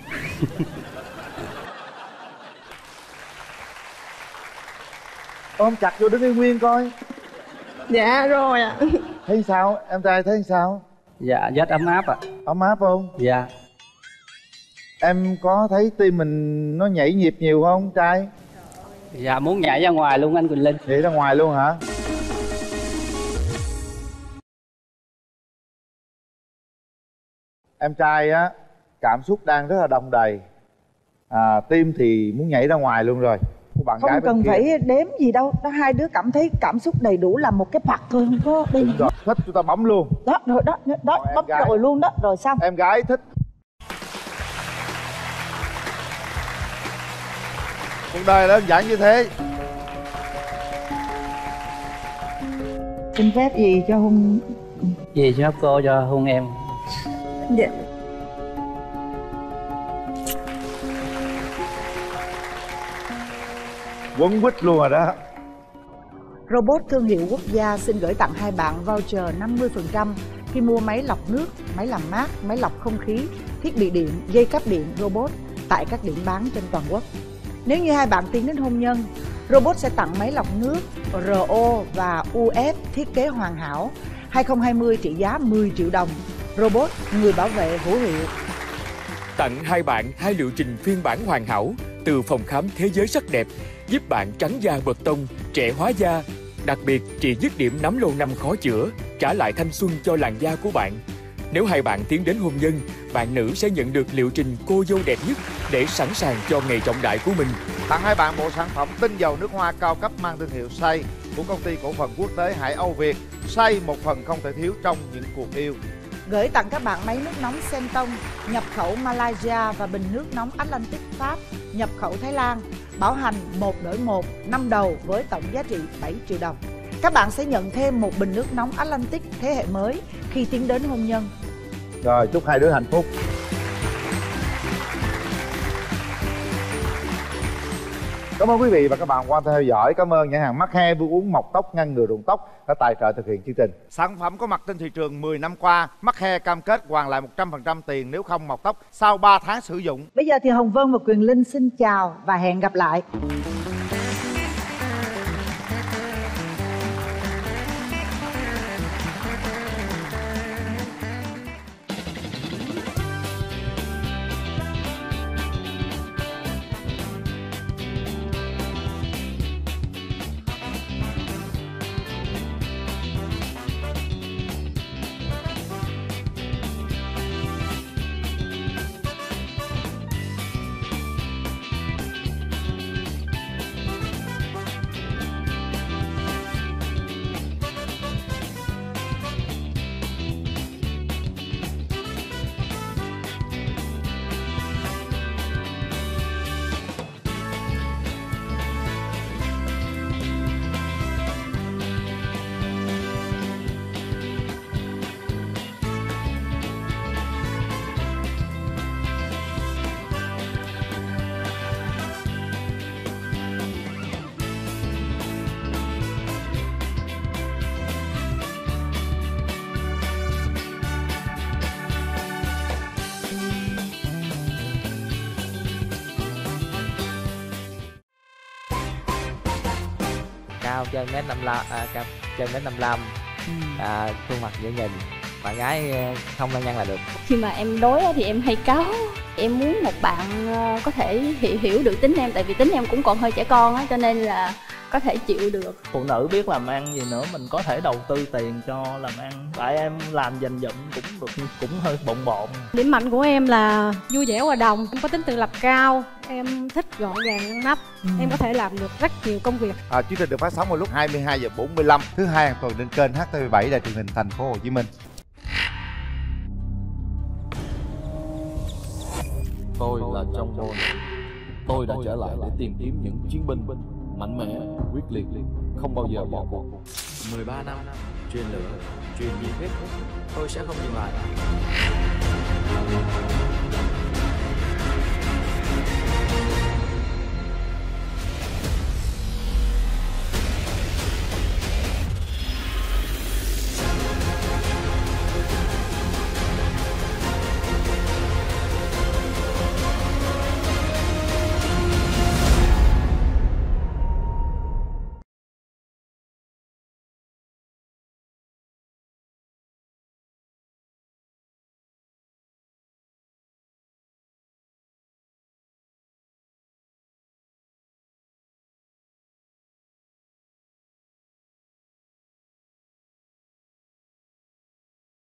Ôm chặt vô đứng yên nguyên coi. Dạ rồi ạ. À. Thấy sao? Em trai thấy sao? Dạ rất ấm áp ạ. À. Ấm áp không? Dạ. Em có thấy tim mình nó nhảy nhịp nhiều không trai? Dạ muốn nhảy ra ngoài luôn anh Quỳnh Linh. Nhảy ra ngoài luôn hả? Em trai á, cảm xúc đang rất là đong đầy, à, tim thì muốn nhảy ra ngoài luôn rồi. Bạn không gái cần kia. phải đếm gì đâu, đó hai đứa cảm thấy cảm xúc đầy đủ là một cái mặt thôi, không có đây. Rồi, thích chúng ta bấm luôn. Đó rồi đó, đó rồi, bấm rồi luôn đó, rồi xong. Em gái thích. Cuộc đời đơn giản như thế. Xin phép gì cho hôn? Gì cho cô cho hôn em? Dạ. Quấn quýt luôn rồi đó. Robot thương hiệu quốc gia xin gửi tặng hai bạn voucher năm mươi phần trăm khi mua máy lọc nước, máy làm mát, máy lọc không khí, thiết bị điện, dây cáp điện robot tại các điểm bán trên toàn quốc. Nếu như hai bạn tiến đến hôn nhân, robot sẽ tặng máy lọc nước rờ o và u ép thiết kế hoàn hảo hai không hai không trị giá mười triệu đồng. Robot, người bảo vệ hữu hiệu. Tặng hai bạn hai liệu trình phiên bản hoàn hảo từ phòng khám Thế giới sắc đẹp, giúp bạn trắng da bật tông, trẻ hóa da. Đặc biệt, trị dứt điểm nấm lâu năm khó chữa, trả lại thanh xuân cho làn da của bạn. Nếu hai bạn tiến đến hôn nhân, bạn nữ sẽ nhận được liệu trình cô dâu đẹp nhất để sẵn sàng cho ngày trọng đại của mình. Tặng hai bạn bộ sản phẩm tinh dầu nước hoa cao cấp mang thương hiệu Say của công ty cổ phần quốc tế Hải Âu Việt. Say một phần không thể thiếu trong những cuộc yêu. Gửi tặng các bạn máy nước nóng Sentong, nhập khẩu Malaysia và bình nước nóng Atlantic Pháp, nhập khẩu Thái Lan, bảo hành một đổi một, năm đầu với tổng giá trị bảy triệu đồng. Các bạn sẽ nhận thêm một bình nước nóng Atlantic thế hệ mới khi tiến đến hôn nhân. Rồi, chúc hai đứa hạnh phúc. Cảm ơn quý vị và các bạn quan tâm theo dõi. Cảm ơn nhãn hàng Mắc He vừa uống mọc tóc ngăn ngừa rụng tóc đã tài trợ thực hiện chương trình. Sản phẩm có mặt trên thị trường mười năm qua, Mắc He cam kết hoàn lại một trăm phần trăm tiền nếu không mọc tóc sau ba tháng sử dụng. Bây giờ thì Hồng Vân và Quyền Linh xin chào và hẹn gặp lại. cao, trên mét năm lăm, à, cao, trên mét năm lăm, Ừ. à, khuôn mặt dễ nhìn, bạn gái không lăng nhăng là được. Khi mà em đối á thì em hay cáu. Em muốn một bạn ờ, có thể hiểu, hiểu được tính em, tại vì tính em cũng còn hơi trẻ con á, cho nên là có thể chịu được. Phụ nữ biết làm ăn gì nữa, mình có thể đầu tư tiền cho làm ăn. Tại em làm dành dụm cũng được, cũng hơi bộn bộn. Điểm mạnh của em là vui vẻ hòa đồng, em có tính tự lập cao, em thích gọn gàng ngăn nắp, Ừ. em có thể làm được rất nhiều công việc. À, chương trình được phát sóng vào lúc hai mươi hai giờ bốn mươi lăm thứ hai hàng tuần trên kênh H T V bảy đài truyền hình Thành phố Hồ Chí Minh. Tôi là trong môn. Tôi đã trở lại để tìm kiếm những chiến binh mạnh mẽ, quyết liệt, không bao giờ bỏ cuộc. mười ba năm truyền lửa, truyền nhiệt huyết, tôi sẽ không dừng lại.